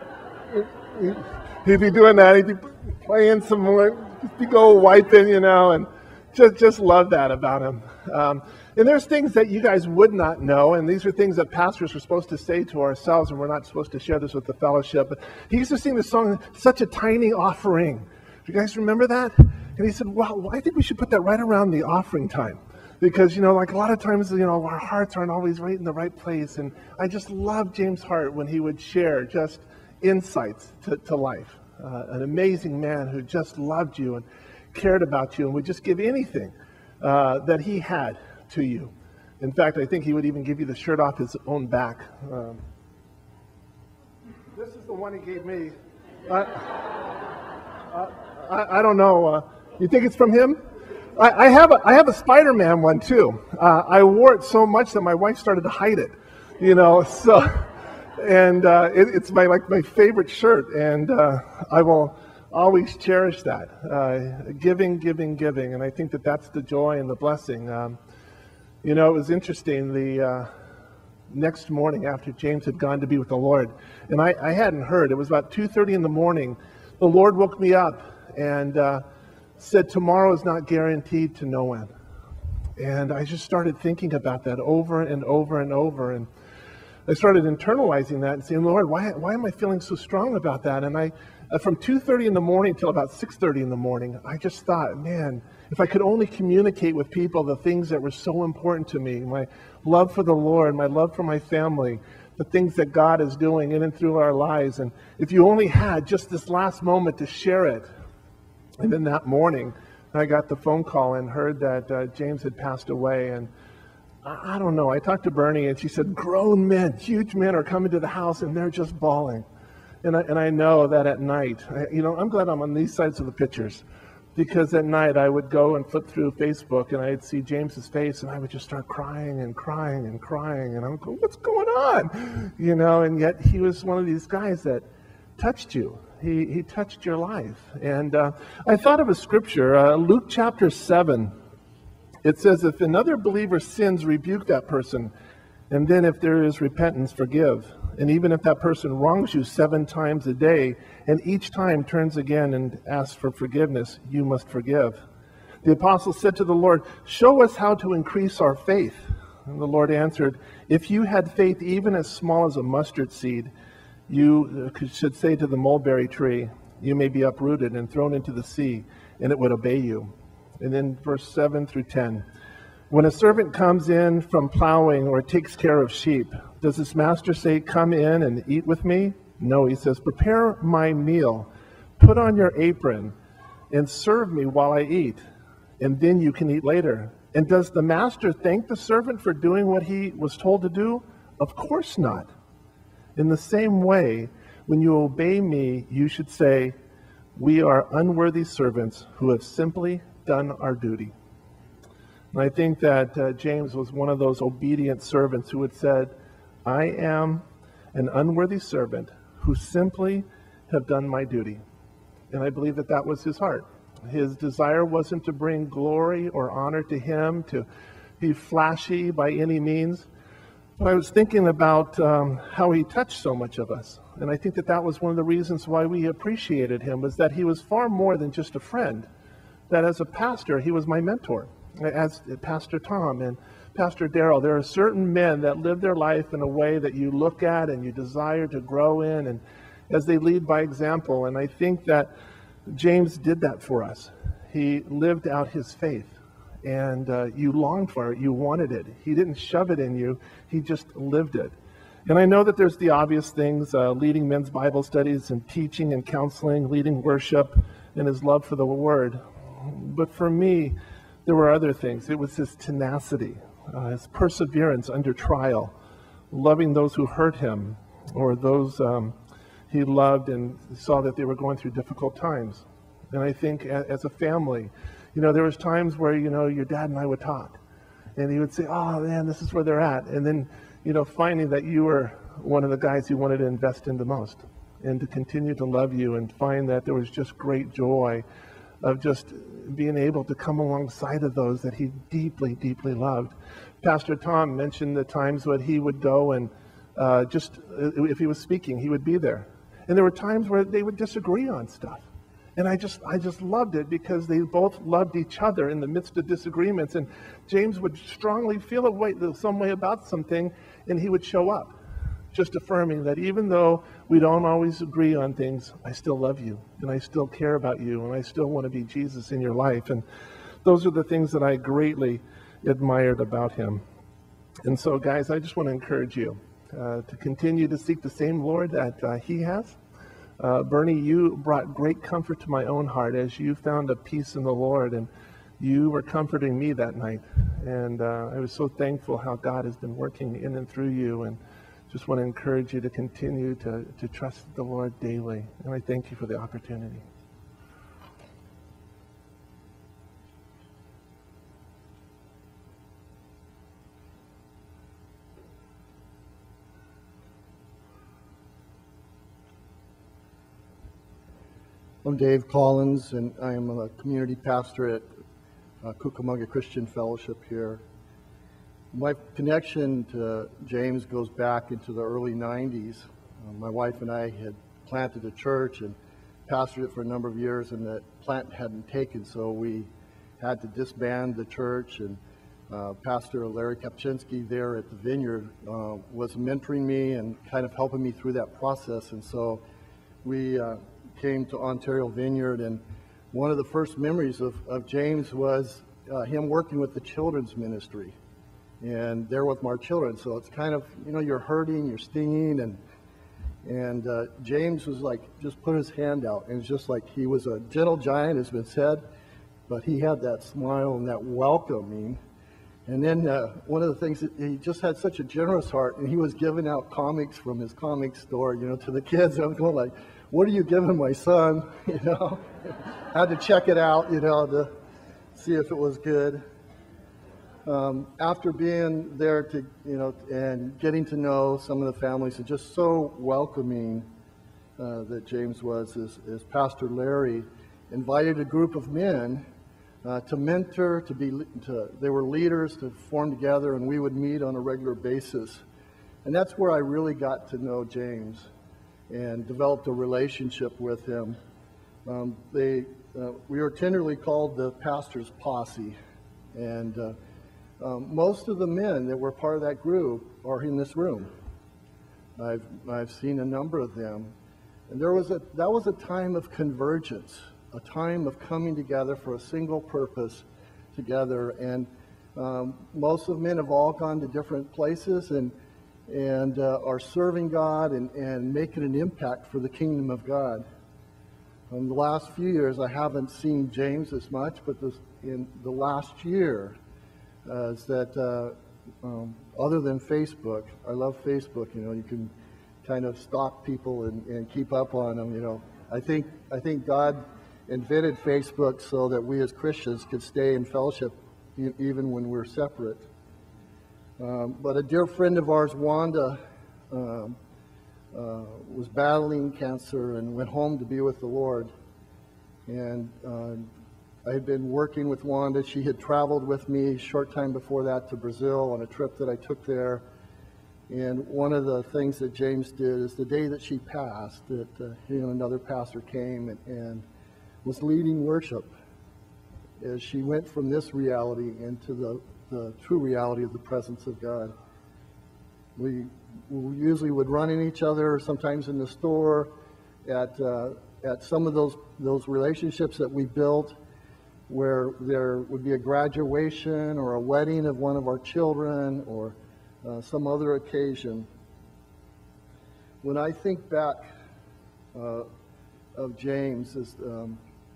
Speaker 6: he'd be doing that. He'd be playing some more, he'd go wiping, you know, and just just love that about him. Um, and there's things that you guys would not know, and these are things that pastors are supposed to say to ourselves, and we're not supposed to share this with the fellowship. But he used to sing the song, "Such a Tiny Offering." Do you guys remember that? And he said, well, I think we should put that right around the offering time. Because, you know, like a lot of times, you know, our hearts aren't always right in the right place. And I just love James Hart when he would share just insights to, to life. Uh, an amazing man who just loved you and cared about you and would just give anything uh, that he had to you. In fact, I think he would even give you the shirt off his own back. Um, this is the one he gave me. Uh, uh, I, I don't know. Uh, you think it's from him? I, I have a I have a Spider-Man one too. Uh, I wore it so much that my wife started to hide it. You know, so and uh, it, it's my like my favorite shirt, and uh, I will always cherish that. Uh, giving, giving, giving, and I think that that's the joy and the blessing. Um, you know, it was interesting. The uh, next morning after James had gone to be with the Lord, and I, I hadn't heard. It was about two thirty in the morning. The Lord woke me up and uh, said, tomorrow is not guaranteed to no one. And I just started thinking about that over and over and over. And I started internalizing that and saying, Lord, why, why am I feeling so strong about that? And I, uh, from two thirty in the morning till about six thirty in the morning, I just thought, man, if I could only communicate with people the things that were so important to me, my love for the Lord, my love for my family, the things that God is doing in and through our lives. And if you only had just this last moment to share it. And then that morning, I got the phone call and heard that uh, James had passed away. And I, I don't know, I talked to Bernie and she said, grown men, huge men are coming to the house and they're just bawling. And I, and I know that at night, I, you know, I'm glad I'm on these sides of the pictures. Because at night I would go and flip through Facebook and I'd see James's face and I would just start crying and crying and crying. And I would go, what's going on? You know, and yet he was one of these guys that touched you. He, he touched your life. And uh, I thought of a scripture, uh, Luke chapter seven. It says, if another believer sins, rebuke that person. And then if there is repentance, forgive. And even if that person wrongs you seven times a day, and each time turns again and asks for forgiveness, you must forgive. The apostle said to the Lord, show us how to increase our faith. And the Lord answered, if you had faith even as small as a mustard seed, you should say to the mulberry tree, you may be uprooted and thrown into the sea, and it would obey you. And then verse seven through ten. When a servant comes in from plowing or takes care of sheep, does his master say, come in and eat with me? No, he says, prepare my meal, put on your apron, and serve me while I eat, and then you can eat later. And does the master thank the servant for doing what he was told to do? Of course not. In the same way, when you obey me, you should say, we are unworthy servants who have simply done our duty. And I think that uh, James was one of those obedient servants who had said, I am an unworthy servant who simply have done my duty. And I believe that that was his heart. His desire wasn't to bring glory or honor to him, to be flashy by any means. But I was thinking about um, how he touched so much of us. And I think that that was one of the reasons why we appreciated him, was that he was far more than just a friend. That as a pastor, he was my mentor. As Pastor Tom and Pastor Darrell, there are certain men that live their life in a way that you look at and you desire to grow in, and as they lead by example. And I think that James did that for us. He lived out his faith. And uh, you longed for it. You wanted it. He didn't shove it in you. He just lived it. And I know that there's the obvious things, uh, leading men's Bible studies and teaching and counseling, leading worship, and his love for the Word. But for me, there were other things. It was his tenacity, uh, his perseverance under trial, loving those who hurt him or those um, he loved and saw that they were going through difficult times. And I think as a family, you know, there was times where, you know, your dad and I would talk. And he would say, oh, man, this is where they're at. And then, you know, finding that you were one of the guys he wanted to invest in the most. and to continue to love you, and find that there was just great joy of just being able to come alongside of those that he deeply, deeply loved. Pastor Tom mentioned the times when he would go and uh, just, if he was speaking, he would be there. And there were times where they would disagree on stuff. And I just, I just loved it because they both loved each other in the midst of disagreements. And James would strongly feel a way, some way about something, and he would show up, just affirming that even though we don't always agree on things, I still love you, and I still care about you, and I still want to be Jesus in your life. And those are the things that I greatly admired about him. And so, guys, I just want to encourage you uh, to continue to seek the same Lord that uh, he has. Uh, Bernie, you brought great comfort to my own heart as you found a peace in the Lord, and you were comforting me that night. And uh, I was so thankful how God has been working in and through you, and just want to encourage you to continue to, to trust the Lord daily. And I thank you for the opportunity.
Speaker 7: I'm Dave Collins, and I am a community pastor at uh, Cucamonga Christian Fellowship here. My connection to James goes back into the early nineties. Uh, my wife and I had planted a church and pastored it for a number of years, and that plant hadn't taken, so we had to disband the church. And uh, Pastor Larry Kapczynski there at the Vineyard uh, was mentoring me and kind of helping me through that process. And so we uh, came to Ontario Vineyard, and one of the first memories of, of James was uh, him working with the children's ministry. And there with my children, so it's kind of, you know, you're hurting, you're stinging, and and uh, James was like, just put his hand out, and it's just like he was a gentle giant, has been said, but he had that smile and that welcoming. And then uh, one of the things, that he just had such a generous heart, and he was giving out comics from his comic store, you know, to the kids. And I was going like, what are you giving my son? You know, I had to check it out, you know, to see if it was good. Um, after being there to, you know, and getting to know some of the families, and just so welcoming uh, that James was, as, as Pastor Larry invited a group of men uh, to mentor, to be, to, they were leaders, to form together, and we would meet on a regular basis. And that's where I really got to know James and developed a relationship with him. Um, they, uh, we were tenderly called the pastor's posse, and uh, Um, most of the men that were part of that group are in this room. I've, I've seen a number of them. And there was a, that was a time of convergence, a time of coming together for a single purpose together. And um, most of the men have all gone to different places and, and uh, are serving God and, and making an impact for the kingdom of God. In the last few years, I haven't seen James as much, but this, in the last year, Uh, is that uh, um, other than Facebook, I love Facebook, you know, you can kind of stalk people and, and keep up on them, you know. I think, I think God invented Facebook so that we as Christians could stay in fellowship e- even when we're separate. Um, but a dear friend of ours, Wanda, um, uh, was battling cancer and went home to be with the Lord. And uh, I had been working with Wanda. She had traveled with me a short time before that to Brazil on a trip that I took there. And one of the things that James did is the day that she passed, that uh, he and another pastor came and, and was leading worship as she went from this reality into the, the true reality of the presence of God. We, we usually would run in each other, sometimes in the store, at, uh, at some of those, those relationships that we built, where there would be a graduation or a wedding of one of our children or uh, some other occasion. When I think back uh, of James, is, um,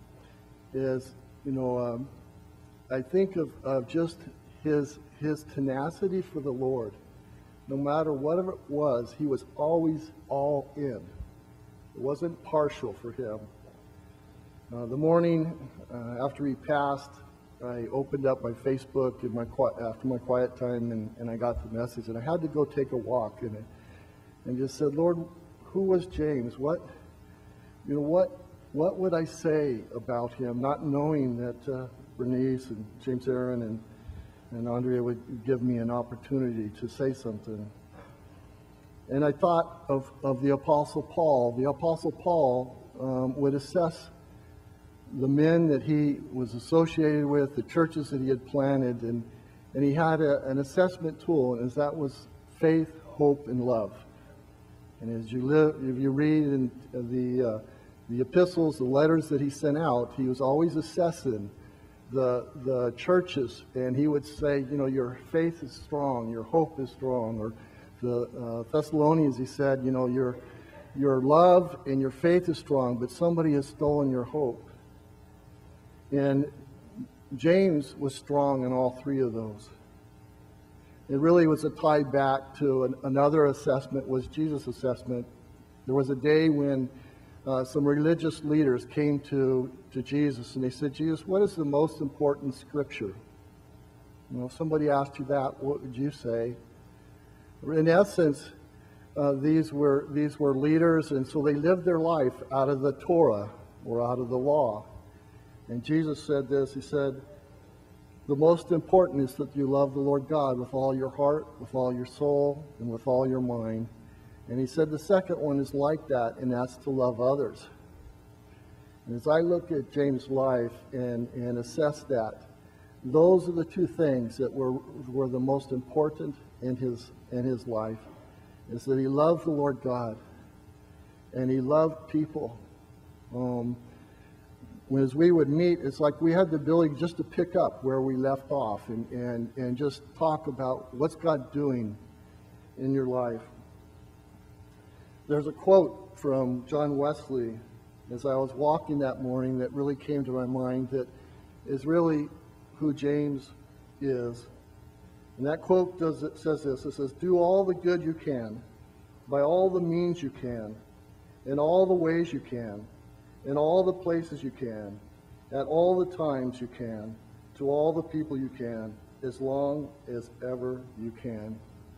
Speaker 7: is you know, um, I think of, of just his, his tenacity for the Lord. No matter whatever it was, he was always all in. It wasn't partial for him. Uh, the morning uh, after he passed, I opened up my Facebook in my qui- after my quiet time, and, and I got the message. And I had to go take a walk, and, and just said, Lord, who was James? What, you know, what, what would I say about him, not knowing that uh, Bernice and James Aaron and, and Andrea would give me an opportunity to say something. And I thought of, of the Apostle Paul. The Apostle Paul um, would assess the men that he was associated with, the churches that he had planted, and, and he had a, an assessment tool, and that was faith, hope, and love. And as you live, if you read in the uh, the epistles, the letters that he sent out, he was always assessing the the churches, and he would say, you know, your faith is strong, your hope is strong, or the uh, Thessalonians, he said, you know, your your love and your faith is strong, but somebody has stolen your hope. And James was strong in all three of those. It really was a tie back to an, another assessment, was Jesus' assessment. There was a day when uh, some religious leaders came to, to Jesus and they said, Jesus, what is the most important scripture? You know, if somebody asked you that, what would you say? In essence, uh, these were these were leaders, and so they lived their life out of the Torah or out of the law. And Jesus said this, he said, the most important is that you love the Lord God with all your heart, with all your soul, and with all your mind. And he said the second one is like that, and that's to love others. And as I look at James' life and, and assess that, those are the two things that were, were the most important in his, in his life, is that he loved the Lord God, and he loved people. Um, As we would meet, it's like we had the ability just to pick up where we left off and, and, and just talk about what's God doing in your life. There's a quote from John Wesley as I was walking that morning that really came to my mind that is really who James is. And that quote does it says this, it says, do all the good you can, by all the means you can, in all the ways you can, in all the places you can, at all the times you can, to all the people you can, as long as ever you can.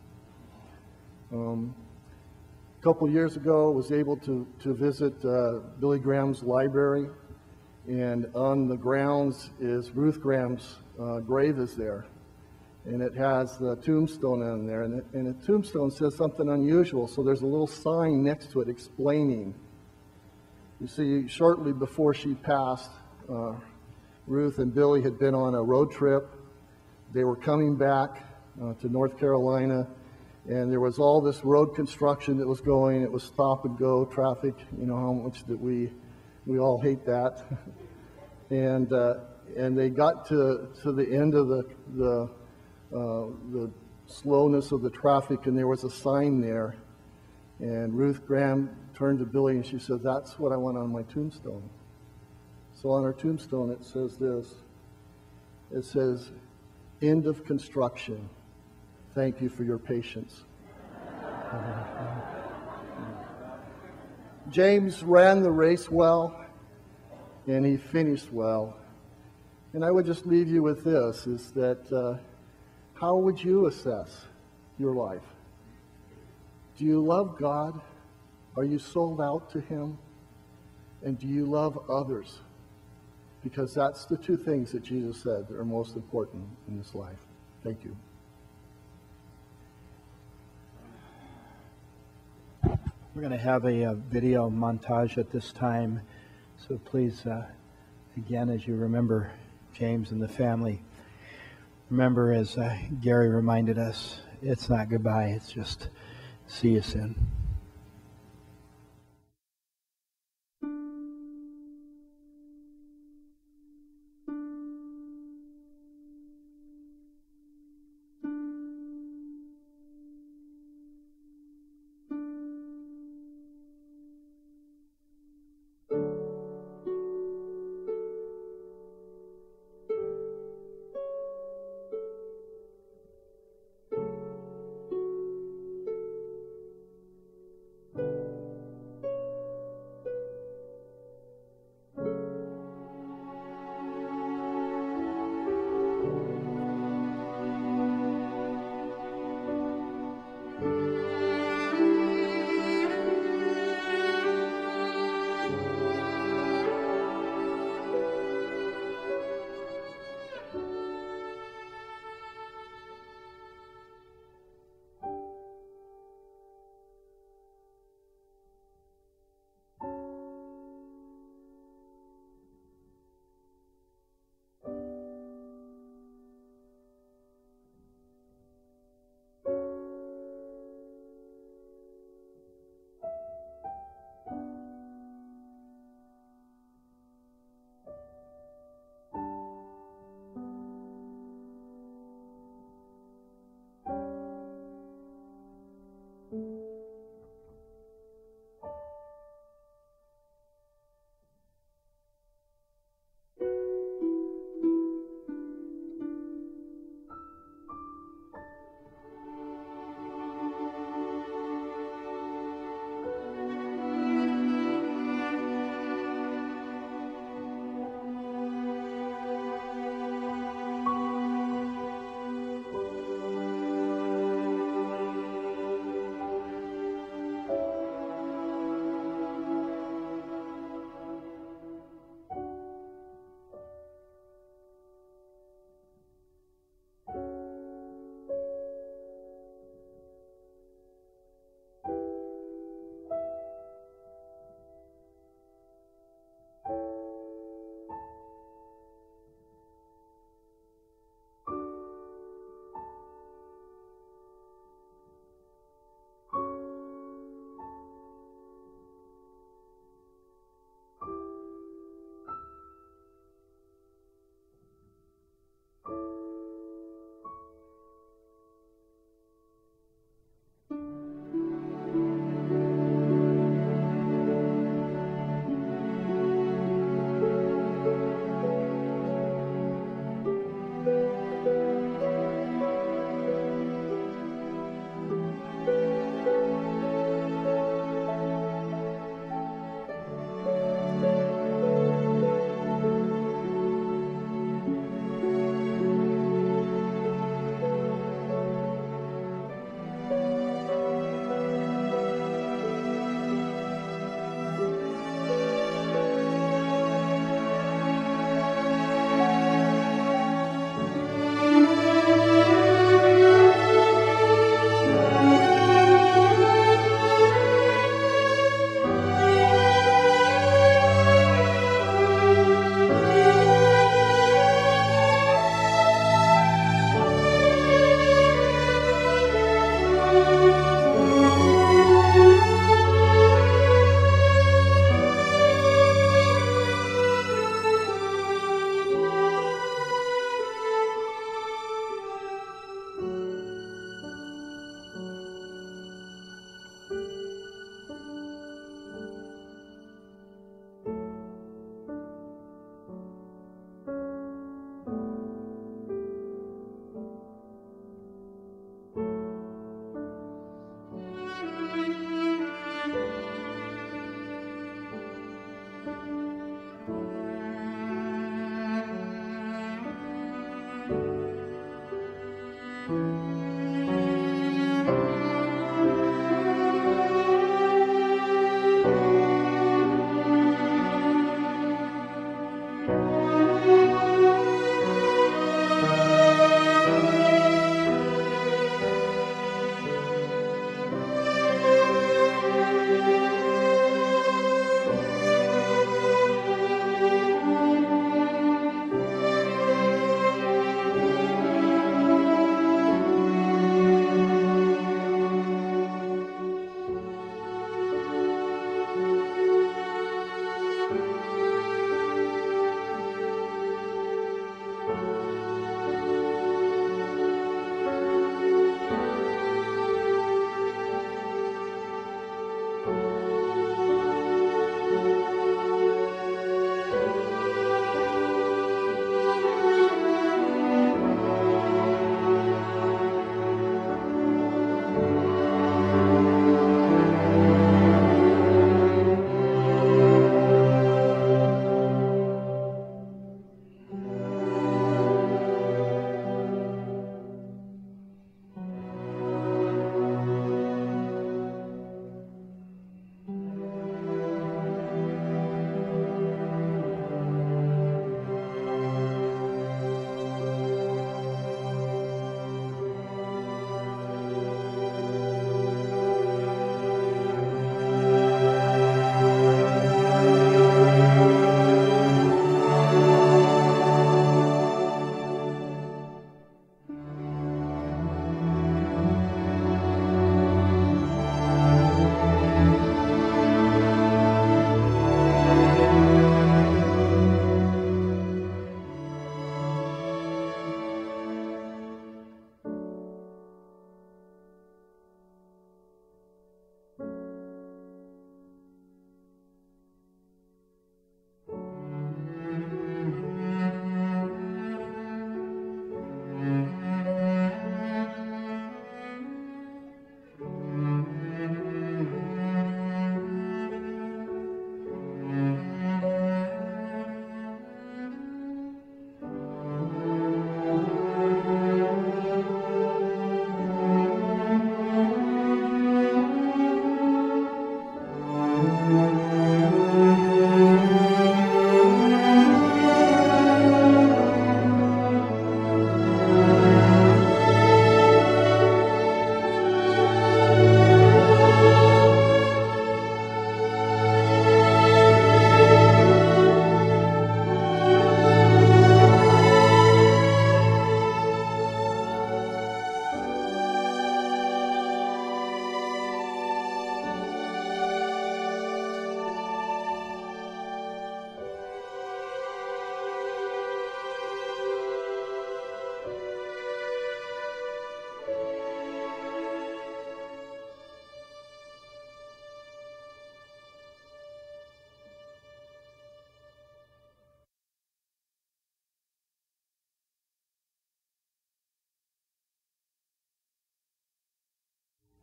Speaker 7: Um, a couple years ago, I was able to, to visit uh, Billy Graham's library, and on the grounds is Ruth Graham's uh, grave is there. And it has the tombstone on there, and, it, and the tombstone says something unusual, so there's a little sign next to it explaining. You see, shortly before she passed, uh, Ruth and Billy had been on a road trip. They were coming back uh, to North Carolina, and there was all this road construction that was going. It was stop and go traffic. You know how much that we we all hate that. and uh, and they got to to the end of the the uh, the slowness of the traffic, and there was a sign there. And Ruth Graham turned to Billy and she said, that's what I want on my tombstone. So on her tombstone it says this. It says, end of construction. Thank you for your patience. James ran the race well, and he finished well. And I would just leave you with this, is that uh, how would you assess your life? Do you love God? Are you sold out to Him? And do you love others? Because that's the two things that Jesus said that are most important in this life. Thank you.
Speaker 1: We're going to have a, a video montage at this time. So please, uh, again, as you remember James and the family, remember, as uh, Gary reminded us, it's not goodbye, it's just see you soon.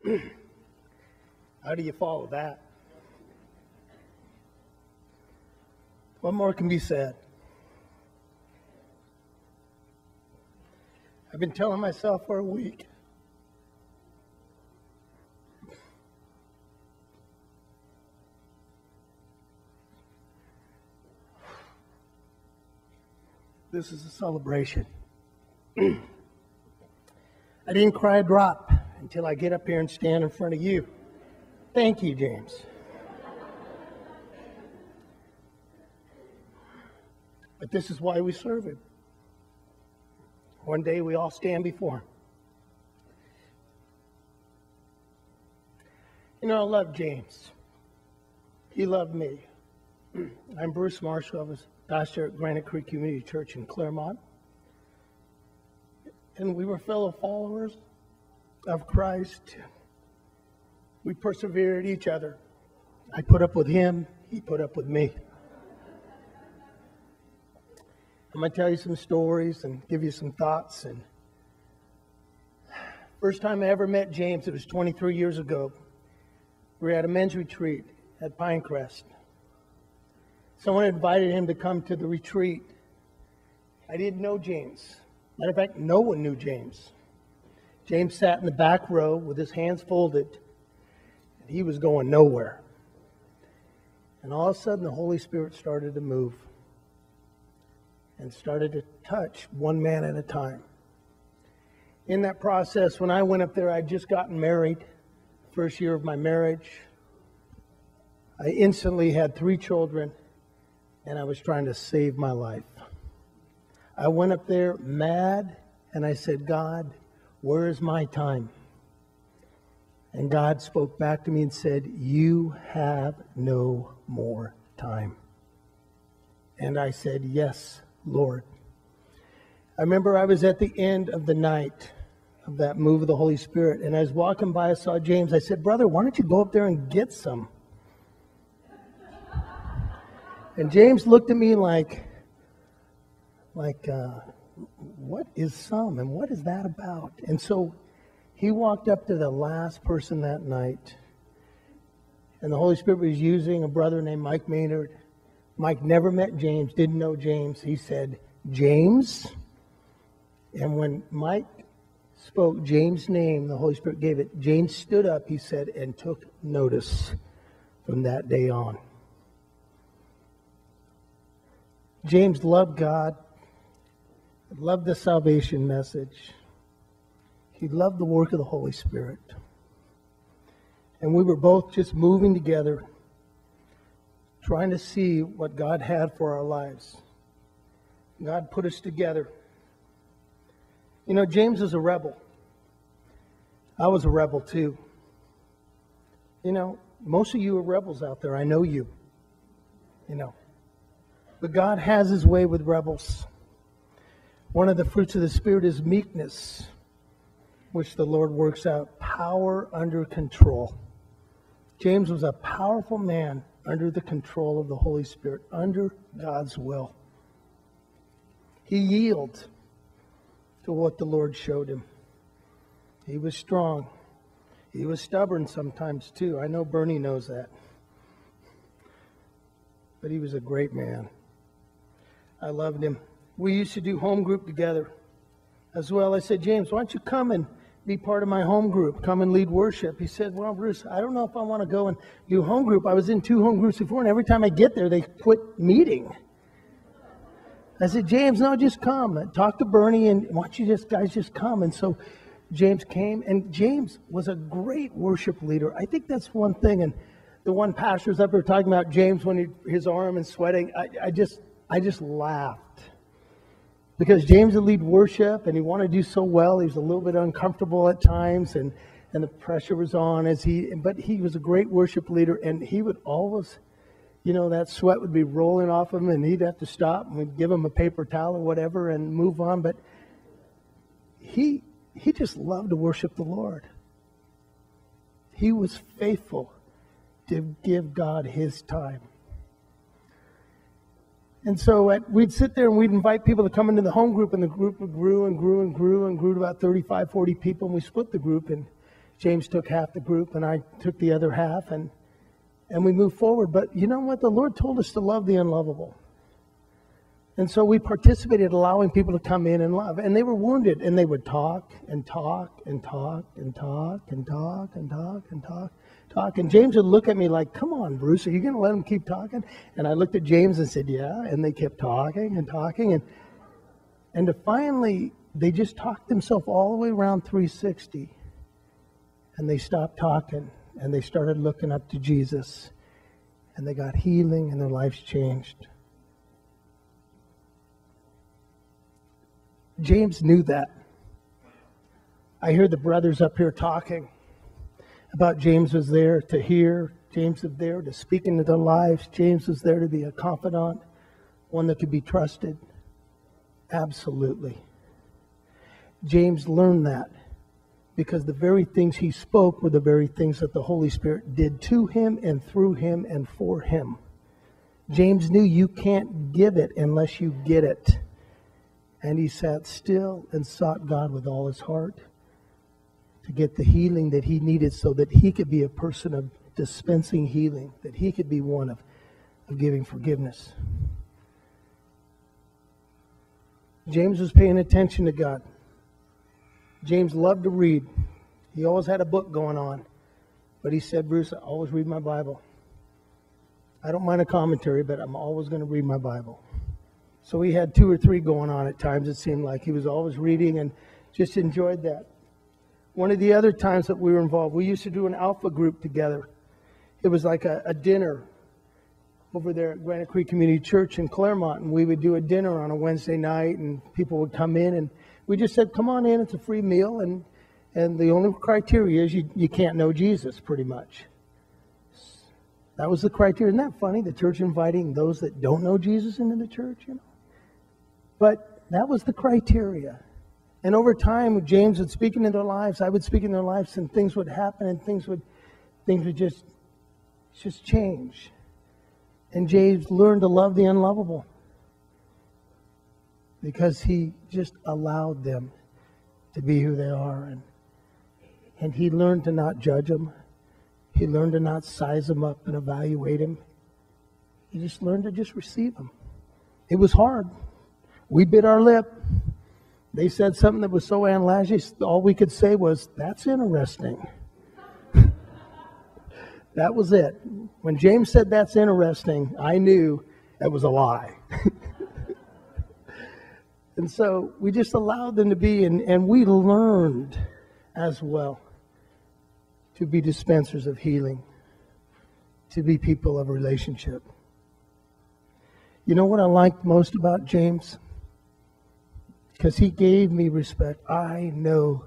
Speaker 8: How do you follow that? What more can be said? I've been telling myself for a week, this is a celebration. I didn't cry a drop until I get up here and stand in front of you. Thank you, James. But this is why we serve him. One day we all stand before him. You know, I love James. He loved me. I'm Bruce Marshall. I was pastor at Granite Creek Community Church in Claremont. And we were fellow followers of Christ. We persevered each other. I put up with him. He put up with me. I'm going to tell you some stories and give you some thoughts. And first time I ever met James, it was twenty-three years ago. We were at a men's retreat at Pinecrest. Someone invited him to come to the retreat. I didn't know James. Matter of fact, no one knew James. James sat in the back row with his hands folded, and he was going nowhere. And all of a sudden, the Holy Spirit started to move and started to touch one man at a time. In that process, when I went up there, I'd just gotten married, first year of my marriage. I instantly had three children, and I was trying to save my life. I went up there mad, and I said, God, where is my time? And God spoke back to me and said, you have no more time. And I said, yes, Lord. I remember I was at the end of the night of that move of the Holy Spirit, and I was walking by, I saw James. I said, brother, why don't you go up there and get some? And James looked at me like, like, uh, what is some and what is that about? And so he walked up to the last person that night, and the Holy Spirit was using a brother named Mike Maynard. Mike never met James, didn't know James. He said, James. And when Mike spoke James' name, the Holy Spirit gave it. James stood up, he said, and took notice from that day on. James loved God, loved the salvation message. He loved the work of the Holy Spirit. And we were both just moving together, trying to see what God had for our lives. God put us together. You know, James was a rebel. I was a rebel too. You know, most of you are rebels out there. I know you. You know. But God has his way with rebels. One of the fruits of the Spirit is meekness, which the Lord works out. Power under control. James was a powerful man under the control of the Holy Spirit, under God's will. He yielded to what the Lord showed him. He was strong. He was stubborn sometimes too. I know Bernie knows that. But he was a great man. I loved him. We used to do home group together as well. I said, James, why don't you come and be part of my home group? Come and lead worship. He said, well, Bruce, I don't know if I want to go and do home group. I was in two home groups before, and every time I get there, they quit meeting. I said, James, no, just come. Talk to Bernie, and why don't you just guys just come? And so James came, and James was a great worship leader. I think that's one thing. And the one pastor's up there talking about James when he, his arm and sweating. I, I just, I just laughed. Because James would lead worship, and he wanted to do so well. He was a little bit uncomfortable at times, and, and the pressure was on as he. But he was a great worship leader, and he would always, you know, that sweat would be rolling off him, and he'd have to stop, and we'd give him a paper towel or whatever, and move on. But he he just loved to worship the Lord. He was faithful to give God his time. And so at, we'd sit there and we'd invite people to come into the home group, and the group grew and grew and grew and grew to about thirty-five, forty people, and we split the group. And James took half the group and I took the other half, and and we moved forward. But you know what? The Lord told us to love the unlovable. And so we participated, allowing people to come in and love. And they were wounded, and they would talk and talk and talk and talk and talk and talk and talk, talk. And James would look at me like, come on, Bruce, are you going to let them keep talking? And I looked at James and said, yeah. And they kept talking and talking. And, and to finally, they just talked themselves all the way around three sixty. And they stopped talking, and they started looking up to Jesus. And they got healing, and their lives changed. James knew that. I hear the brothers up here talking about James was there to hear. James was there to speak into their lives. James was there to be a confidant, one that could be trusted. Absolutely. James learned that because the very things he spoke were the very things that the Holy Spirit did to him and through him and for him. James knew you can't give it unless you get it. And he sat still and sought God with all his heart to get the healing that he needed so that he could be a person of dispensing healing, that he could be one of, of giving forgiveness. James was paying attention to God. James loved to read. He always had a book going on. But he said, Bruce, I always read my Bible. I don't mind a commentary, but I'm always going to read my Bible. So he had two or three going on at times, it seemed like. He was always reading and just enjoyed that. One of the other times that we were involved, we used to do an alpha group together. It was like a, a dinner over there at Granite Creek Community Church in Claremont. And we would do a dinner on a Wednesday night, and people would come in. And we just said, come on in, it's a free meal. And, and the only criteria is you, you can't know Jesus, pretty much. That was the criteria. Isn't that funny? The church inviting those that don't know Jesus into the church, you know? But that was the criteria. And over time, James would speak into their lives, I would speak in their lives, and things would happen, and things would things would just, just change. And James learned to love the unlovable because he just allowed them to be who they are. And, and he learned to not judge them. He learned to not size them up and evaluate them. He just learned to just receive them. It was hard. We bit our lip. They said something that was so anlagious, all we could say was, that's interesting. That was it. When James said that's interesting, I knew it was a lie. And so we just allowed them to be, and, and we learned as well to be dispensers of healing, to be people of relationship. You know what I liked most about James? Because he gave me respect. I know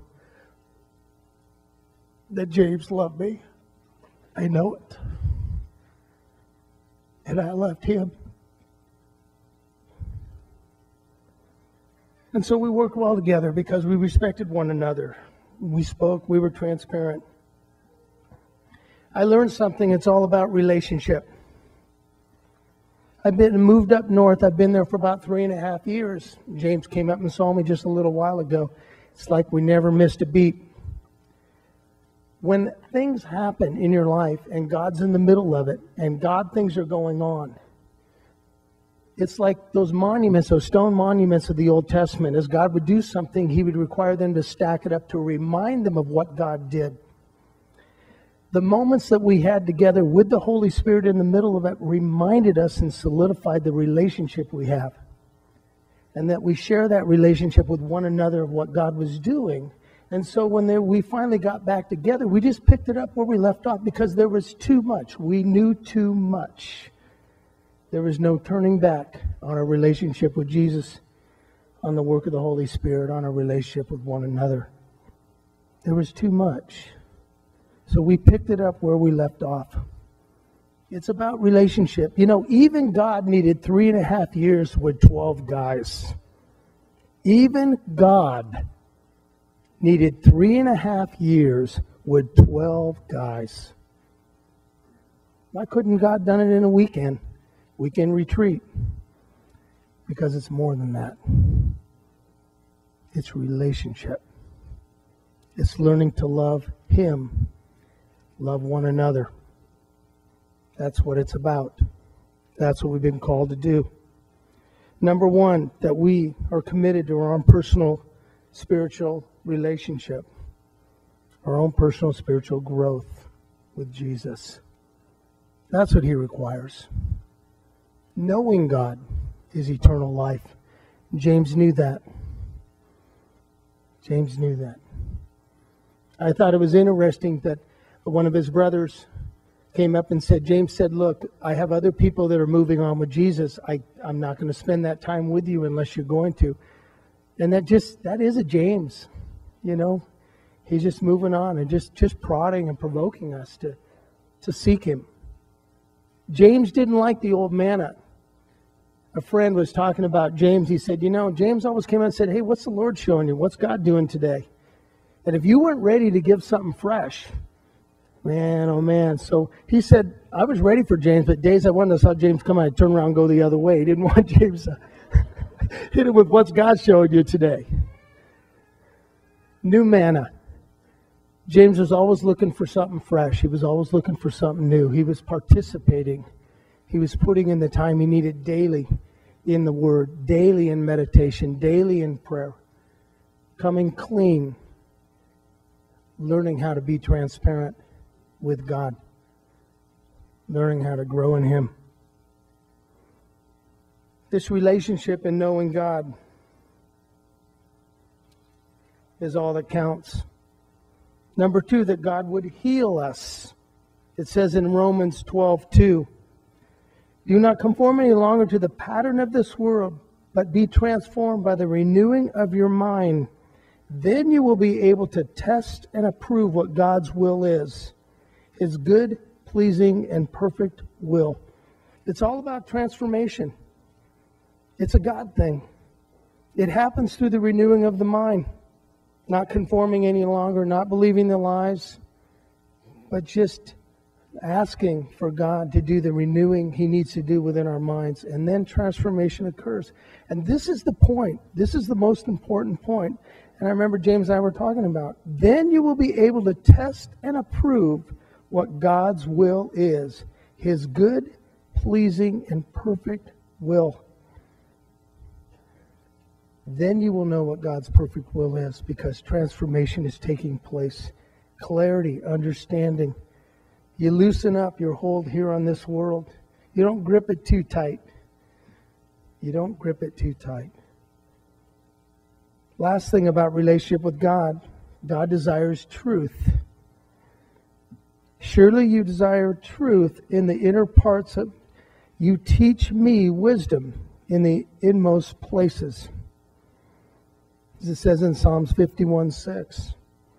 Speaker 8: that James loved me. I know it. And I loved him. And so we worked well together because we respected one another. We spoke, we were transparent. I learned something. It's all about relationship. I've been moved up north. I've been there for about three and a half years. James came up and saw me just a little while ago. It's like we never missed a beat. When things happen in your life and God's in the middle of it and God things are going on, it's like those monuments, those stone monuments of the Old Testament. As God would do something, he would require them to stack it up to remind them of what God did. The moments that we had together with the Holy Spirit in the middle of it reminded us and solidified the relationship we have. And that we share that relationship with one another of what God was doing. And so when they, we finally got back together, we just picked it up where we left off because there was too much. We knew too much. There was no turning back on our relationship with Jesus, on the work of the Holy Spirit, on our relationship with one another. There was too much. So we picked it up where we left off. It's about relationship. You know, even God needed three and a half years with twelve guys. Even God needed three and a half years with twelve guys. Why couldn't God done it in a weekend? Weekend retreat. Because it's more than that. It's relationship. It's learning to love Him, love one another. That's what it's about. That's what we've been called to do. Number one, that we are committed to our own personal spiritual relationship, our own personal spiritual growth with Jesus. That's what He requires. Knowing God is eternal life. James knew that. James knew that. I thought it was interesting that one of his brothers came up and said, James said, look, I have other people that are moving on with Jesus. I, I'm not going to spend that time with you unless you're going to. And that just, that is a James, you know. He's just moving on and just, just prodding and provoking us to, to seek Him. James didn't like the old manna. A friend was talking about James. He said, you know, James always came out and said, hey, what's the Lord showing you? What's God doing today? And if you weren't ready to give something fresh, man, oh man. So he said, I was ready for James, but days I wanted, I saw James come out, I'd turn around and go the other way. He didn't want James to hit him with what's God showing you today. New manna. James was always looking for something fresh. He was always looking for something new. He was participating. He was putting in the time he needed daily in the Word, daily in meditation, daily in prayer, coming clean, learning how to be transparent with God, learning how to grow in Him. This relationship and knowing God is all that counts. Number two, that God would heal us. It says in Romans twelve two, do not conform any longer to the pattern of this world, but be transformed by the renewing of your mind. Then you will be able to test and approve what God's will is, His good, pleasing, and perfect will. It's all about transformation. It's a God thing. It happens through the renewing of the mind. Not conforming any longer, not believing the lies, but just asking for God to do the renewing He needs to do within our minds. And then transformation occurs. And this is the point. This is the most important point. And I remember James and I were talking about. Then you will be able to test and approve what God's will is. His good, pleasing, and perfect will. Then you will know what God's perfect will is, because transformation is taking place. Clarity, understanding. You loosen up your hold here on this world. You don't grip it too tight. You don't grip it too tight. Last thing about relationship with God, God desires truth. Surely you desire truth in the inner parts of you. Teach me wisdom in the inmost places. As it says in Psalms fifty-one six.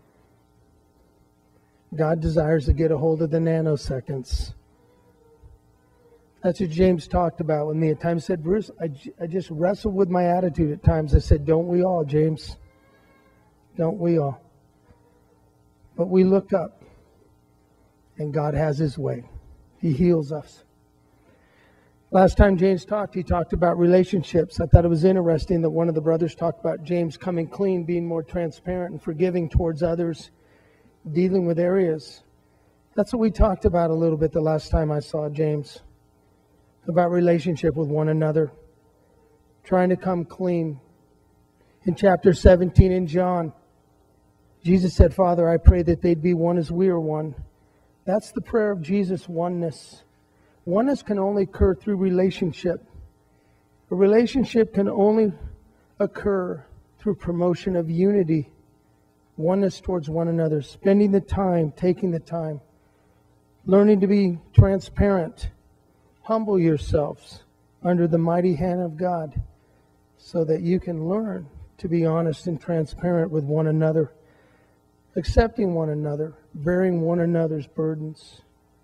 Speaker 8: God desires to get a hold of the nanoseconds. That's what James talked about with me. At times said, Bruce, I, I just wrestled with my attitude at times. I said, don't we all, James? Don't we all? But we look up, and God has His way. He heals us. Last time James talked, he talked about relationships. I thought it was interesting that one of the brothers talked about James coming clean, being more transparent and forgiving towards others, dealing with areas. That's what we talked about a little bit the last time I saw James, about relationship with one another, trying to come clean. In chapter seventeen in John, Jesus said, Father, I pray that they'd be one as we are one. That's the prayer of Jesus, oneness. Oneness can only occur through relationship. A relationship can only occur through promotion of unity, oneness towards one another, spending the time, taking the time, learning to be transparent. Humble yourselves under the mighty hand of God so that you can learn to be honest and transparent with one another, accepting one another, bearing one another's burdens.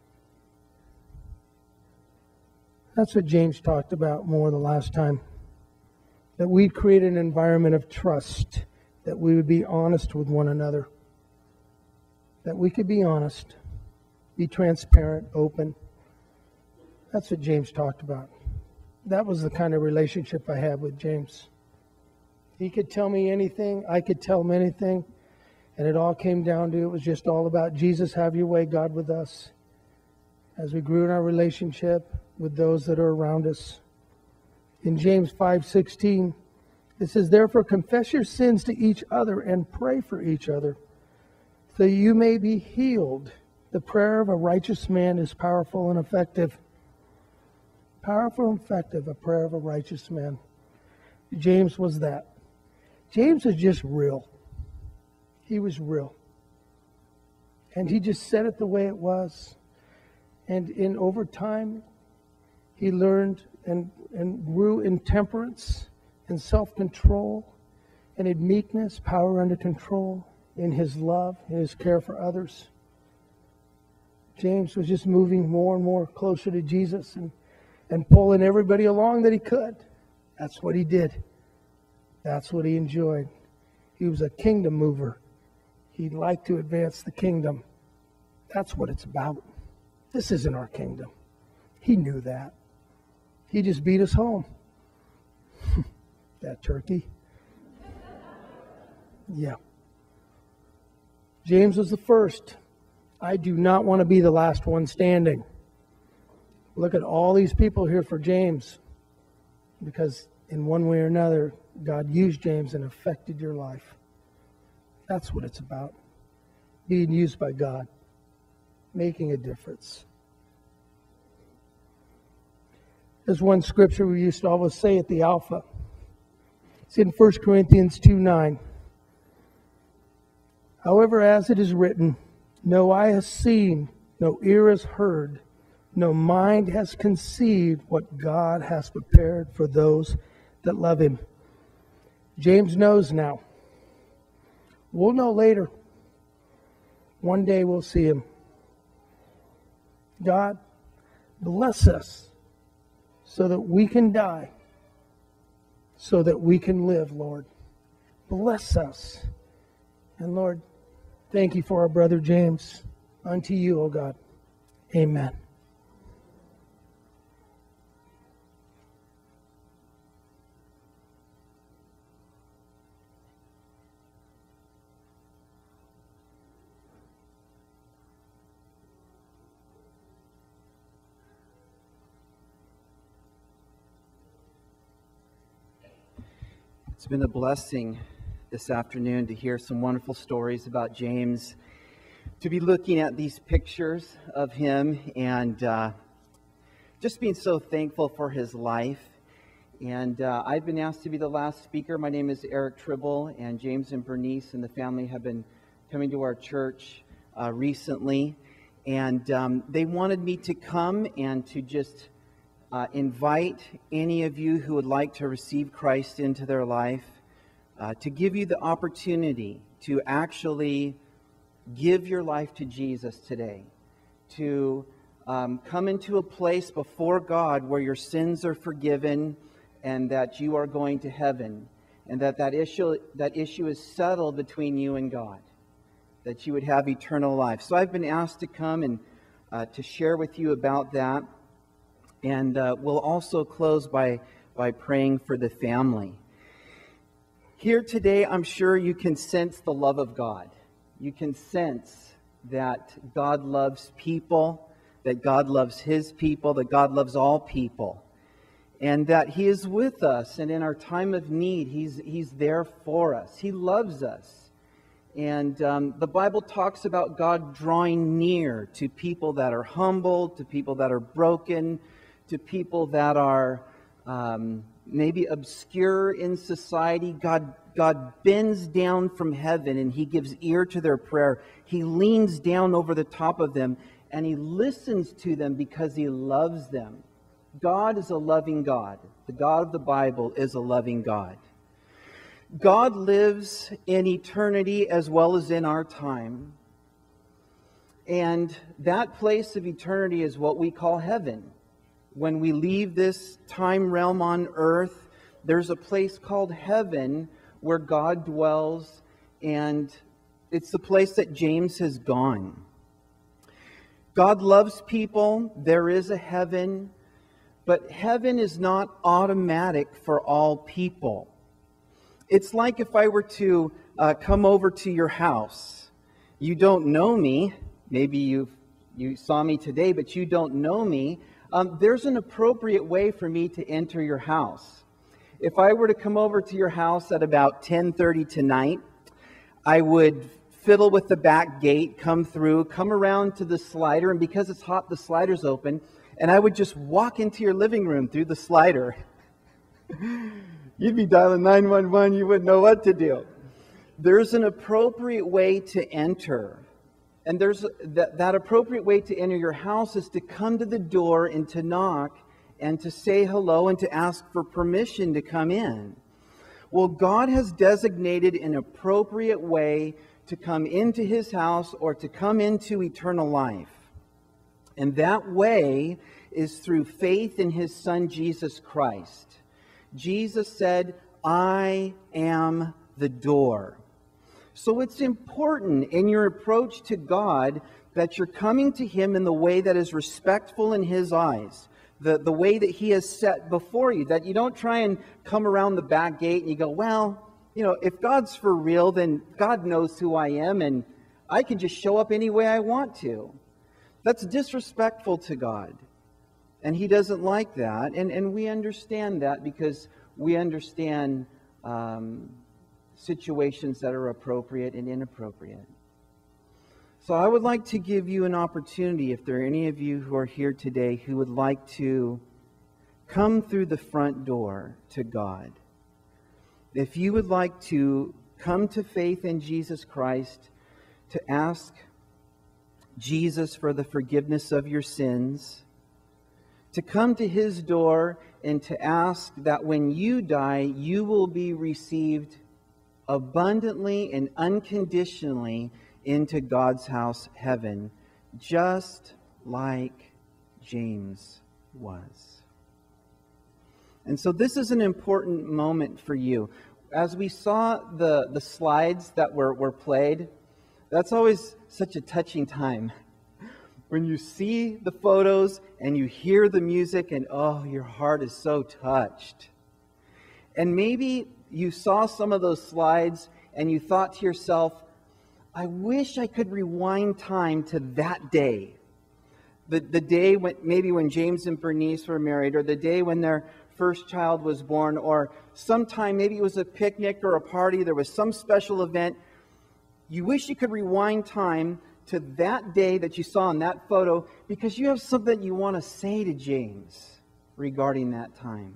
Speaker 8: That's what James talked about more the last time. That we'd create an environment of trust, that we would be honest with one another, that we could be honest, be transparent, open. That's what James talked about. That was the kind of relationship I had with James. He could tell me anything. I could tell him anything. And it all came down to, it was just all about Jesus, have your way, God with us. As we grew in our relationship with those that are around us. In James five sixteen, it says, therefore confess your sins to each other and pray for each other, so you may be healed. The prayer of a righteous man is powerful and effective. Powerful and effective, a prayer of a righteous man. James was that. James is just real. He was real. And he just said it the way it was. And in over time, he learned and, and grew in temperance and self-control and in meekness, power under control, in his love, in his care for others. James was just moving more and more closer to Jesus and, and pulling everybody along that he could. That's what he did. That's what he enjoyed. He was a kingdom mover. He liked to advance the kingdom. That's what it's about. This isn't our kingdom. He knew that. He just beat us home. That turkey. Yeah. James was the first. I do not want to be the last one standing. Look at all these people here for James. Because in one way or another, God used James and affected your life. That's what it's about. Being used by God. Making a difference. There's one scripture we used to always say at the Alpha. It's in First Corinthians two nine. However, as it is written, no eye has seen, no ear has heard, no mind has conceived what God has prepared for those that love Him. James knows now. We'll know later. One day we'll see Him. God, bless us so that we can die, so that we can live, Lord. Bless us. And Lord, thank you for our brother James. Unto you, O God. Amen.
Speaker 9: It's been a blessing this afternoon to hear some wonderful stories about James, to be looking at these pictures of him and uh, just being so thankful for his life. And uh, I've been asked to be the last speaker. My name is Eric Tribble, and James and Bernice and the family have been coming to our church uh, recently. And um, they wanted me to come and to just Uh, invite any of you who would like to receive Christ into their life, uh, to give you the opportunity to actually give your life to Jesus today, to um, come into a place before God where your sins are forgiven and that you are going to heaven, and that that issue, that issue is settled between you and God, that you would have eternal life. So I've been asked to come and uh, to share with you about that. And uh, we'll also close by, by praying for the family. Here today, I'm sure you can sense the love of God. You can sense that God loves people, that God loves His people, that God loves all people. And that He is with us, and in our time of need, He's, he's there for us. He loves us. And um, the Bible talks about God drawing near to people that are humbled, to people that are broken, to people that are um, maybe obscure in society. God, God bends down from heaven and He gives ear to their prayer. He leans down over the top of them and He listens to them because He loves them. God is a loving God. The God of the Bible is a loving God. God lives in eternity as well as in our time. And that place of eternity is what we call heaven. When we leave this time realm on earth, there's a place called heaven where God dwells, and it's the place that James has gone. God loves people. There is a heaven, but heaven is not automatic for all people. It's like if I were to uh, come over to your house. You don't know me. Maybe you you saw me today, but you don't know me. Um, there's an appropriate way for me to enter your house. If I were to come over to your house at about ten thirty tonight, I would fiddle with the back gate, come through, come around to the slider, and because it's hot, the slider's open, and I would just walk into your living room through the slider. You'd be dialing nine one one, you wouldn't know what to do. There's an appropriate way to enter. And there's that, that appropriate way to enter your house is to come to the door and to knock and to say hello and to ask for permission to come in. Well, God has designated an appropriate way to come into His house or to come into eternal life. And that way is through faith in His Son, Jesus Christ. Jesus said, I am the door. So it's important in your approach to God that you're coming to Him in the way that is respectful in His eyes. The, the way that He has set before you. That you don't try and come around the back gate and you go, well, you know, if God's for real, then God knows who I am and I can just show up any way I want to. That's disrespectful to God. And He doesn't like that. And, and we understand that because we understand um, situations that are appropriate and inappropriate. So I would like to give you an opportunity, if there are any of you who are here today who would like to come through the front door to God. If you would like to come to faith in Jesus Christ, to ask Jesus for the forgiveness of your sins, to come to His door and to ask that when you die, you will be received abundantly and unconditionally into God's house, heaven, just like James was. And so this is an important moment for you. As we saw the, the slides that were, were played, that's always such a touching time. When you see the photos and you hear the music and oh, your heart is so touched. And maybe you saw some of those slides and you thought to yourself, I wish I could rewind time to that day. The, the day when maybe when James and Bernice were married, or the day when their first child was born, or sometime maybe it was a picnic or a party, there was some special event. You wish you could rewind time to that day that you saw in that photo because you have something you want to say to James regarding that time.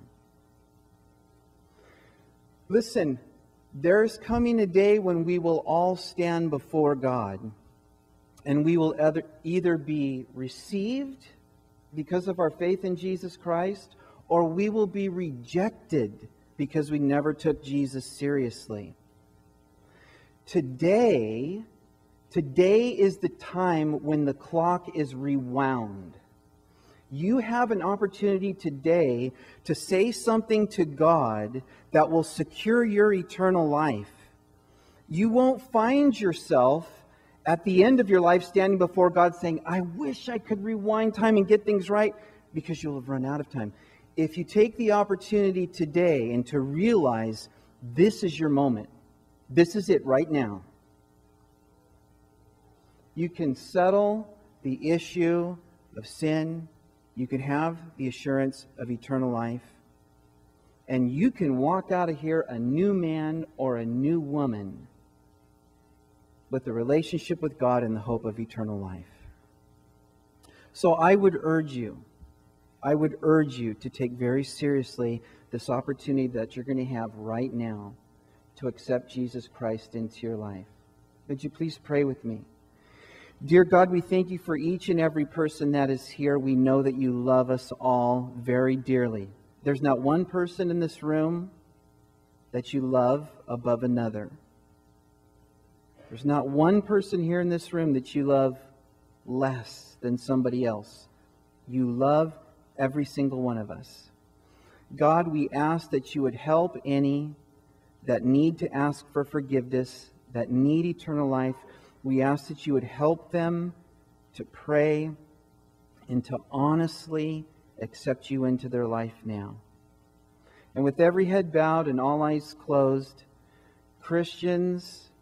Speaker 9: Listen, there's coming a day when we will all stand before God, and we will either, either be received because of our faith in Jesus Christ, or we will be rejected because we never took Jesus seriously. Today, today is the time when the clock is rewound. You have an opportunity today to say something to God that will secure your eternal life. You won't find yourself at the end of your life standing before God saying, I wish I could rewind time and get things right, because you'll have run out of time. If you take the opportunity today and to realize this is your moment, this is it right now, you can settle the issue of sin. You can have the assurance of eternal life. And you can walk out of here a new man or a new woman with a relationship with God and the hope of eternal life. So I would urge you, I would urge you to take very seriously this opportunity that you're going to have right now to accept Jesus Christ into your life. Would you please pray with me? Dear God, we thank you for each and every person that is here. We know that you love us all very dearly. There's not one person in this room that you love above another. There's not one person here in this room that you love less than somebody else. You love every single one of us. God, we ask that you would help any that need to ask for forgiveness, that need eternal life. We ask that you would help them to pray and to honestly accept you into their life now. And with every head bowed and all eyes closed, Christians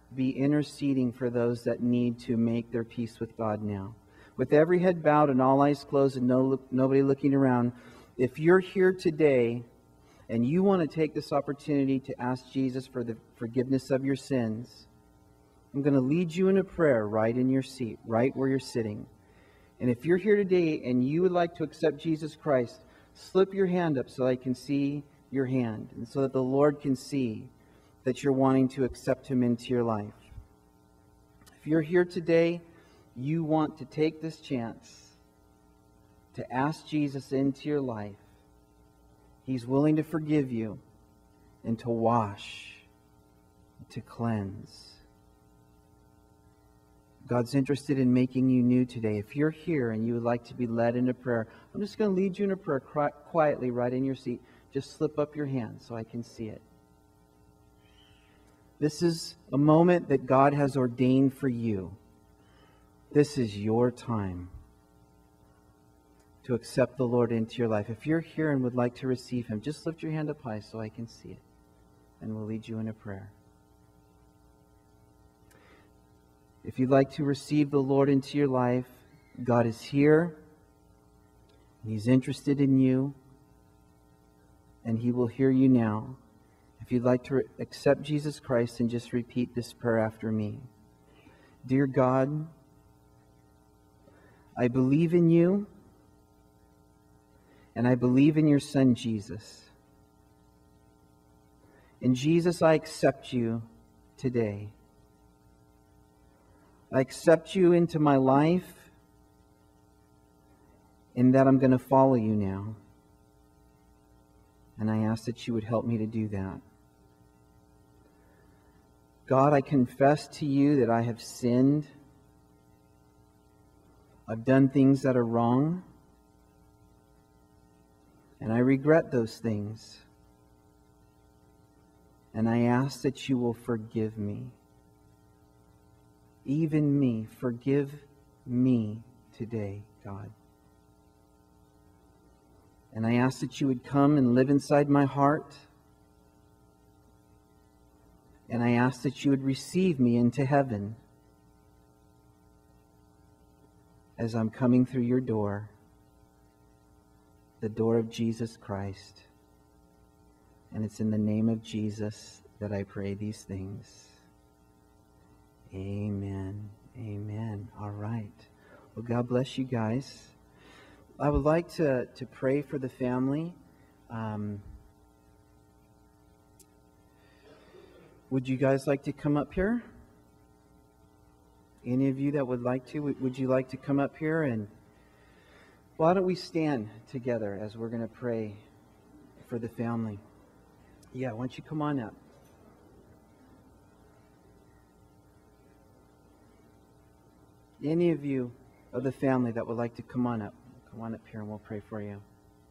Speaker 9: be interceding for those that need to make their peace with God now. With every head bowed and all eyes closed and no, nobody looking around, if you're here today and you want to take this opportunity to ask Jesus for the forgiveness of your sins, I'm going to lead you in a prayer right in your seat, right where you're sitting. And if you're here today and you would like to accept Jesus Christ, slip your hand up so I can see your hand and so that the Lord can see that you're wanting to accept Him into your life. If you're here today, you want to take this chance to ask Jesus into your life. He's willing to forgive you and to wash, to cleanse. God's interested in making you new today. If you're here and you would like to be led into prayer, I'm just going to lead you in a prayer quietly right in your seat. Just slip up your hand so I can see it. This is a moment that God has ordained for you. This is your time to accept the Lord into your life. If you're here and would like to receive Him, just lift your hand up high so I can see it. And we'll lead you in a prayer. If you'd like to receive the Lord into your life, God is here. He's interested in you. And He will hear you now. If you'd like to re- accept Jesus Christ, and just repeat this prayer after me. Dear God, I believe in you, and I believe in your Son, Jesus. And Jesus, I accept you today. I accept you into my life, and that I'm going to follow you now. And I ask that you would help me to do that. God, I confess to you that I have sinned. I've done things that are wrong. And I regret those things. And I ask that you will forgive me. Even me. Forgive me today, God. And I ask that you would come and live inside my heart. And I ask that you would receive me into heaven as I'm coming through your door, the door of Jesus Christ. And it's in the name of Jesus that I pray these things. Amen. Amen. All right. Well, God bless you guys. I would like to, to pray for the family. Um, would you guys like to come up here? Any of you that would like to, would, would you like to come up here? And why don't we stand together as we're going to pray for the family? Yeah, why don't you come on up? Any of you of the family that would like to come on up, come on up here and we'll pray for you.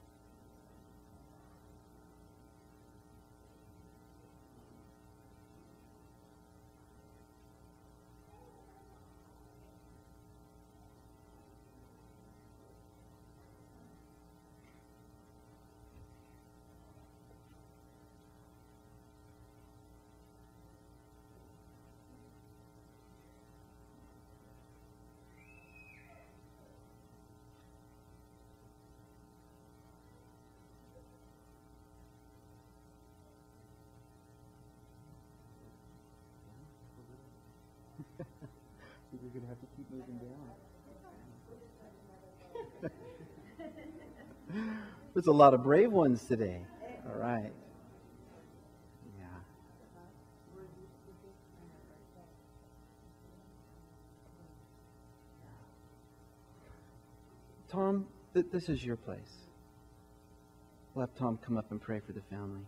Speaker 9: You're going to have to keep moving down. There's a lot of brave ones today. All right. Yeah. Tom, th- this is your place. We'll have Tom come up and pray for the family.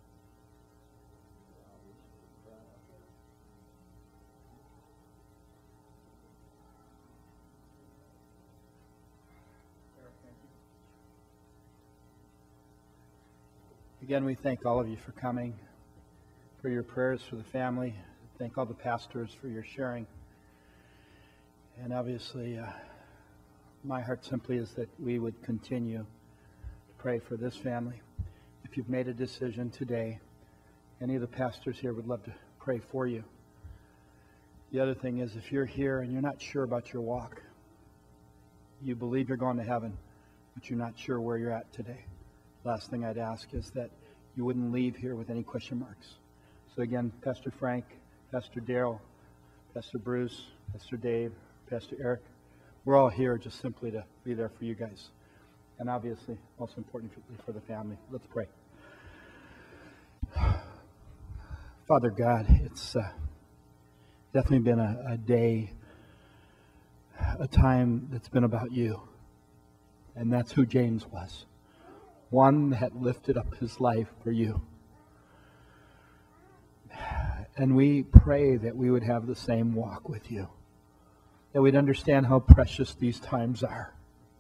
Speaker 1: Again, we thank all of you for coming, for your prayers for the family. Thank all the pastors for your sharing. And obviously, uh, my heart simply is that we would continue to pray for this family. If you've made a decision today, any of the pastors here would love to pray for you. The other thing is, if you're here and you're not sure about your walk, you believe you're going to heaven, but you're not sure where you're at today, last thing I'd ask is that you wouldn't leave here with any question marks. So again, Pastor Frank, Pastor Daryl, Pastor Bruce, Pastor Dave, Pastor Eric, we're all here just simply to be there for you guys. And obviously, most importantly for the family. Let's pray. Father God, it's uh, definitely been a, a day, a time that's been about you. And that's who James was. One that lifted up his life for you. And we pray that we would have the same walk with you. That we'd understand how precious these times are.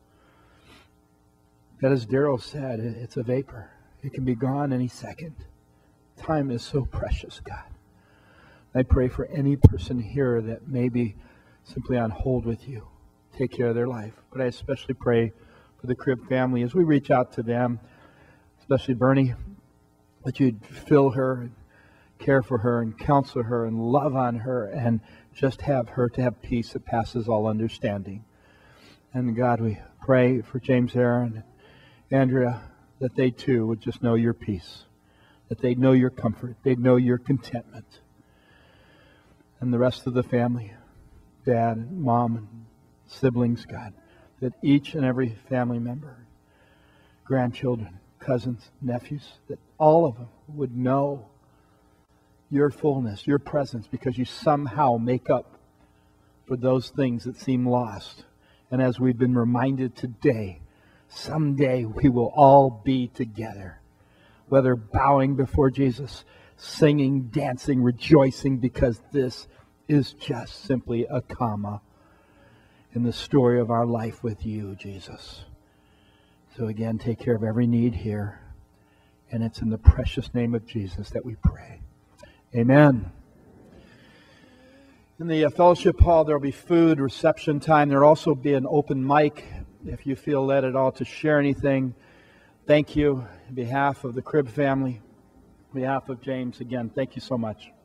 Speaker 1: That as Daryl said, it's a vapor. It can be gone any second. Time is so precious, God. I pray for any person here that may be simply on hold with you. Take care of their life. But I especially pray for the Cribb family as we reach out to them, especially Bernie, that you'd fill her, and care for her, and counsel her, and love on her, and just have her to have peace that passes all understanding. And God, we pray for James, Aaron, and Andrea, that they too would just know your peace, that they'd know your comfort, they'd know your contentment. And the rest of the family, dad, and mom, and siblings, God, that each and every family member, grandchildren, cousins, nephews, that all of them would know your fullness, your presence, because you somehow make up for those things that seem lost. And as we've been reminded today, someday we will all be together, whether bowing before Jesus, singing, dancing, rejoicing, because this is just simply a comma in the story of our life with you, Jesus. So again, take care of every need here. And it's in the precious name of Jesus that we pray. Amen. In the uh, fellowship hall, there will be food, reception time. There will also be an open mic if you feel led at all to share anything. Thank you on behalf of the Cribb family, on behalf of James. Again, thank you so much.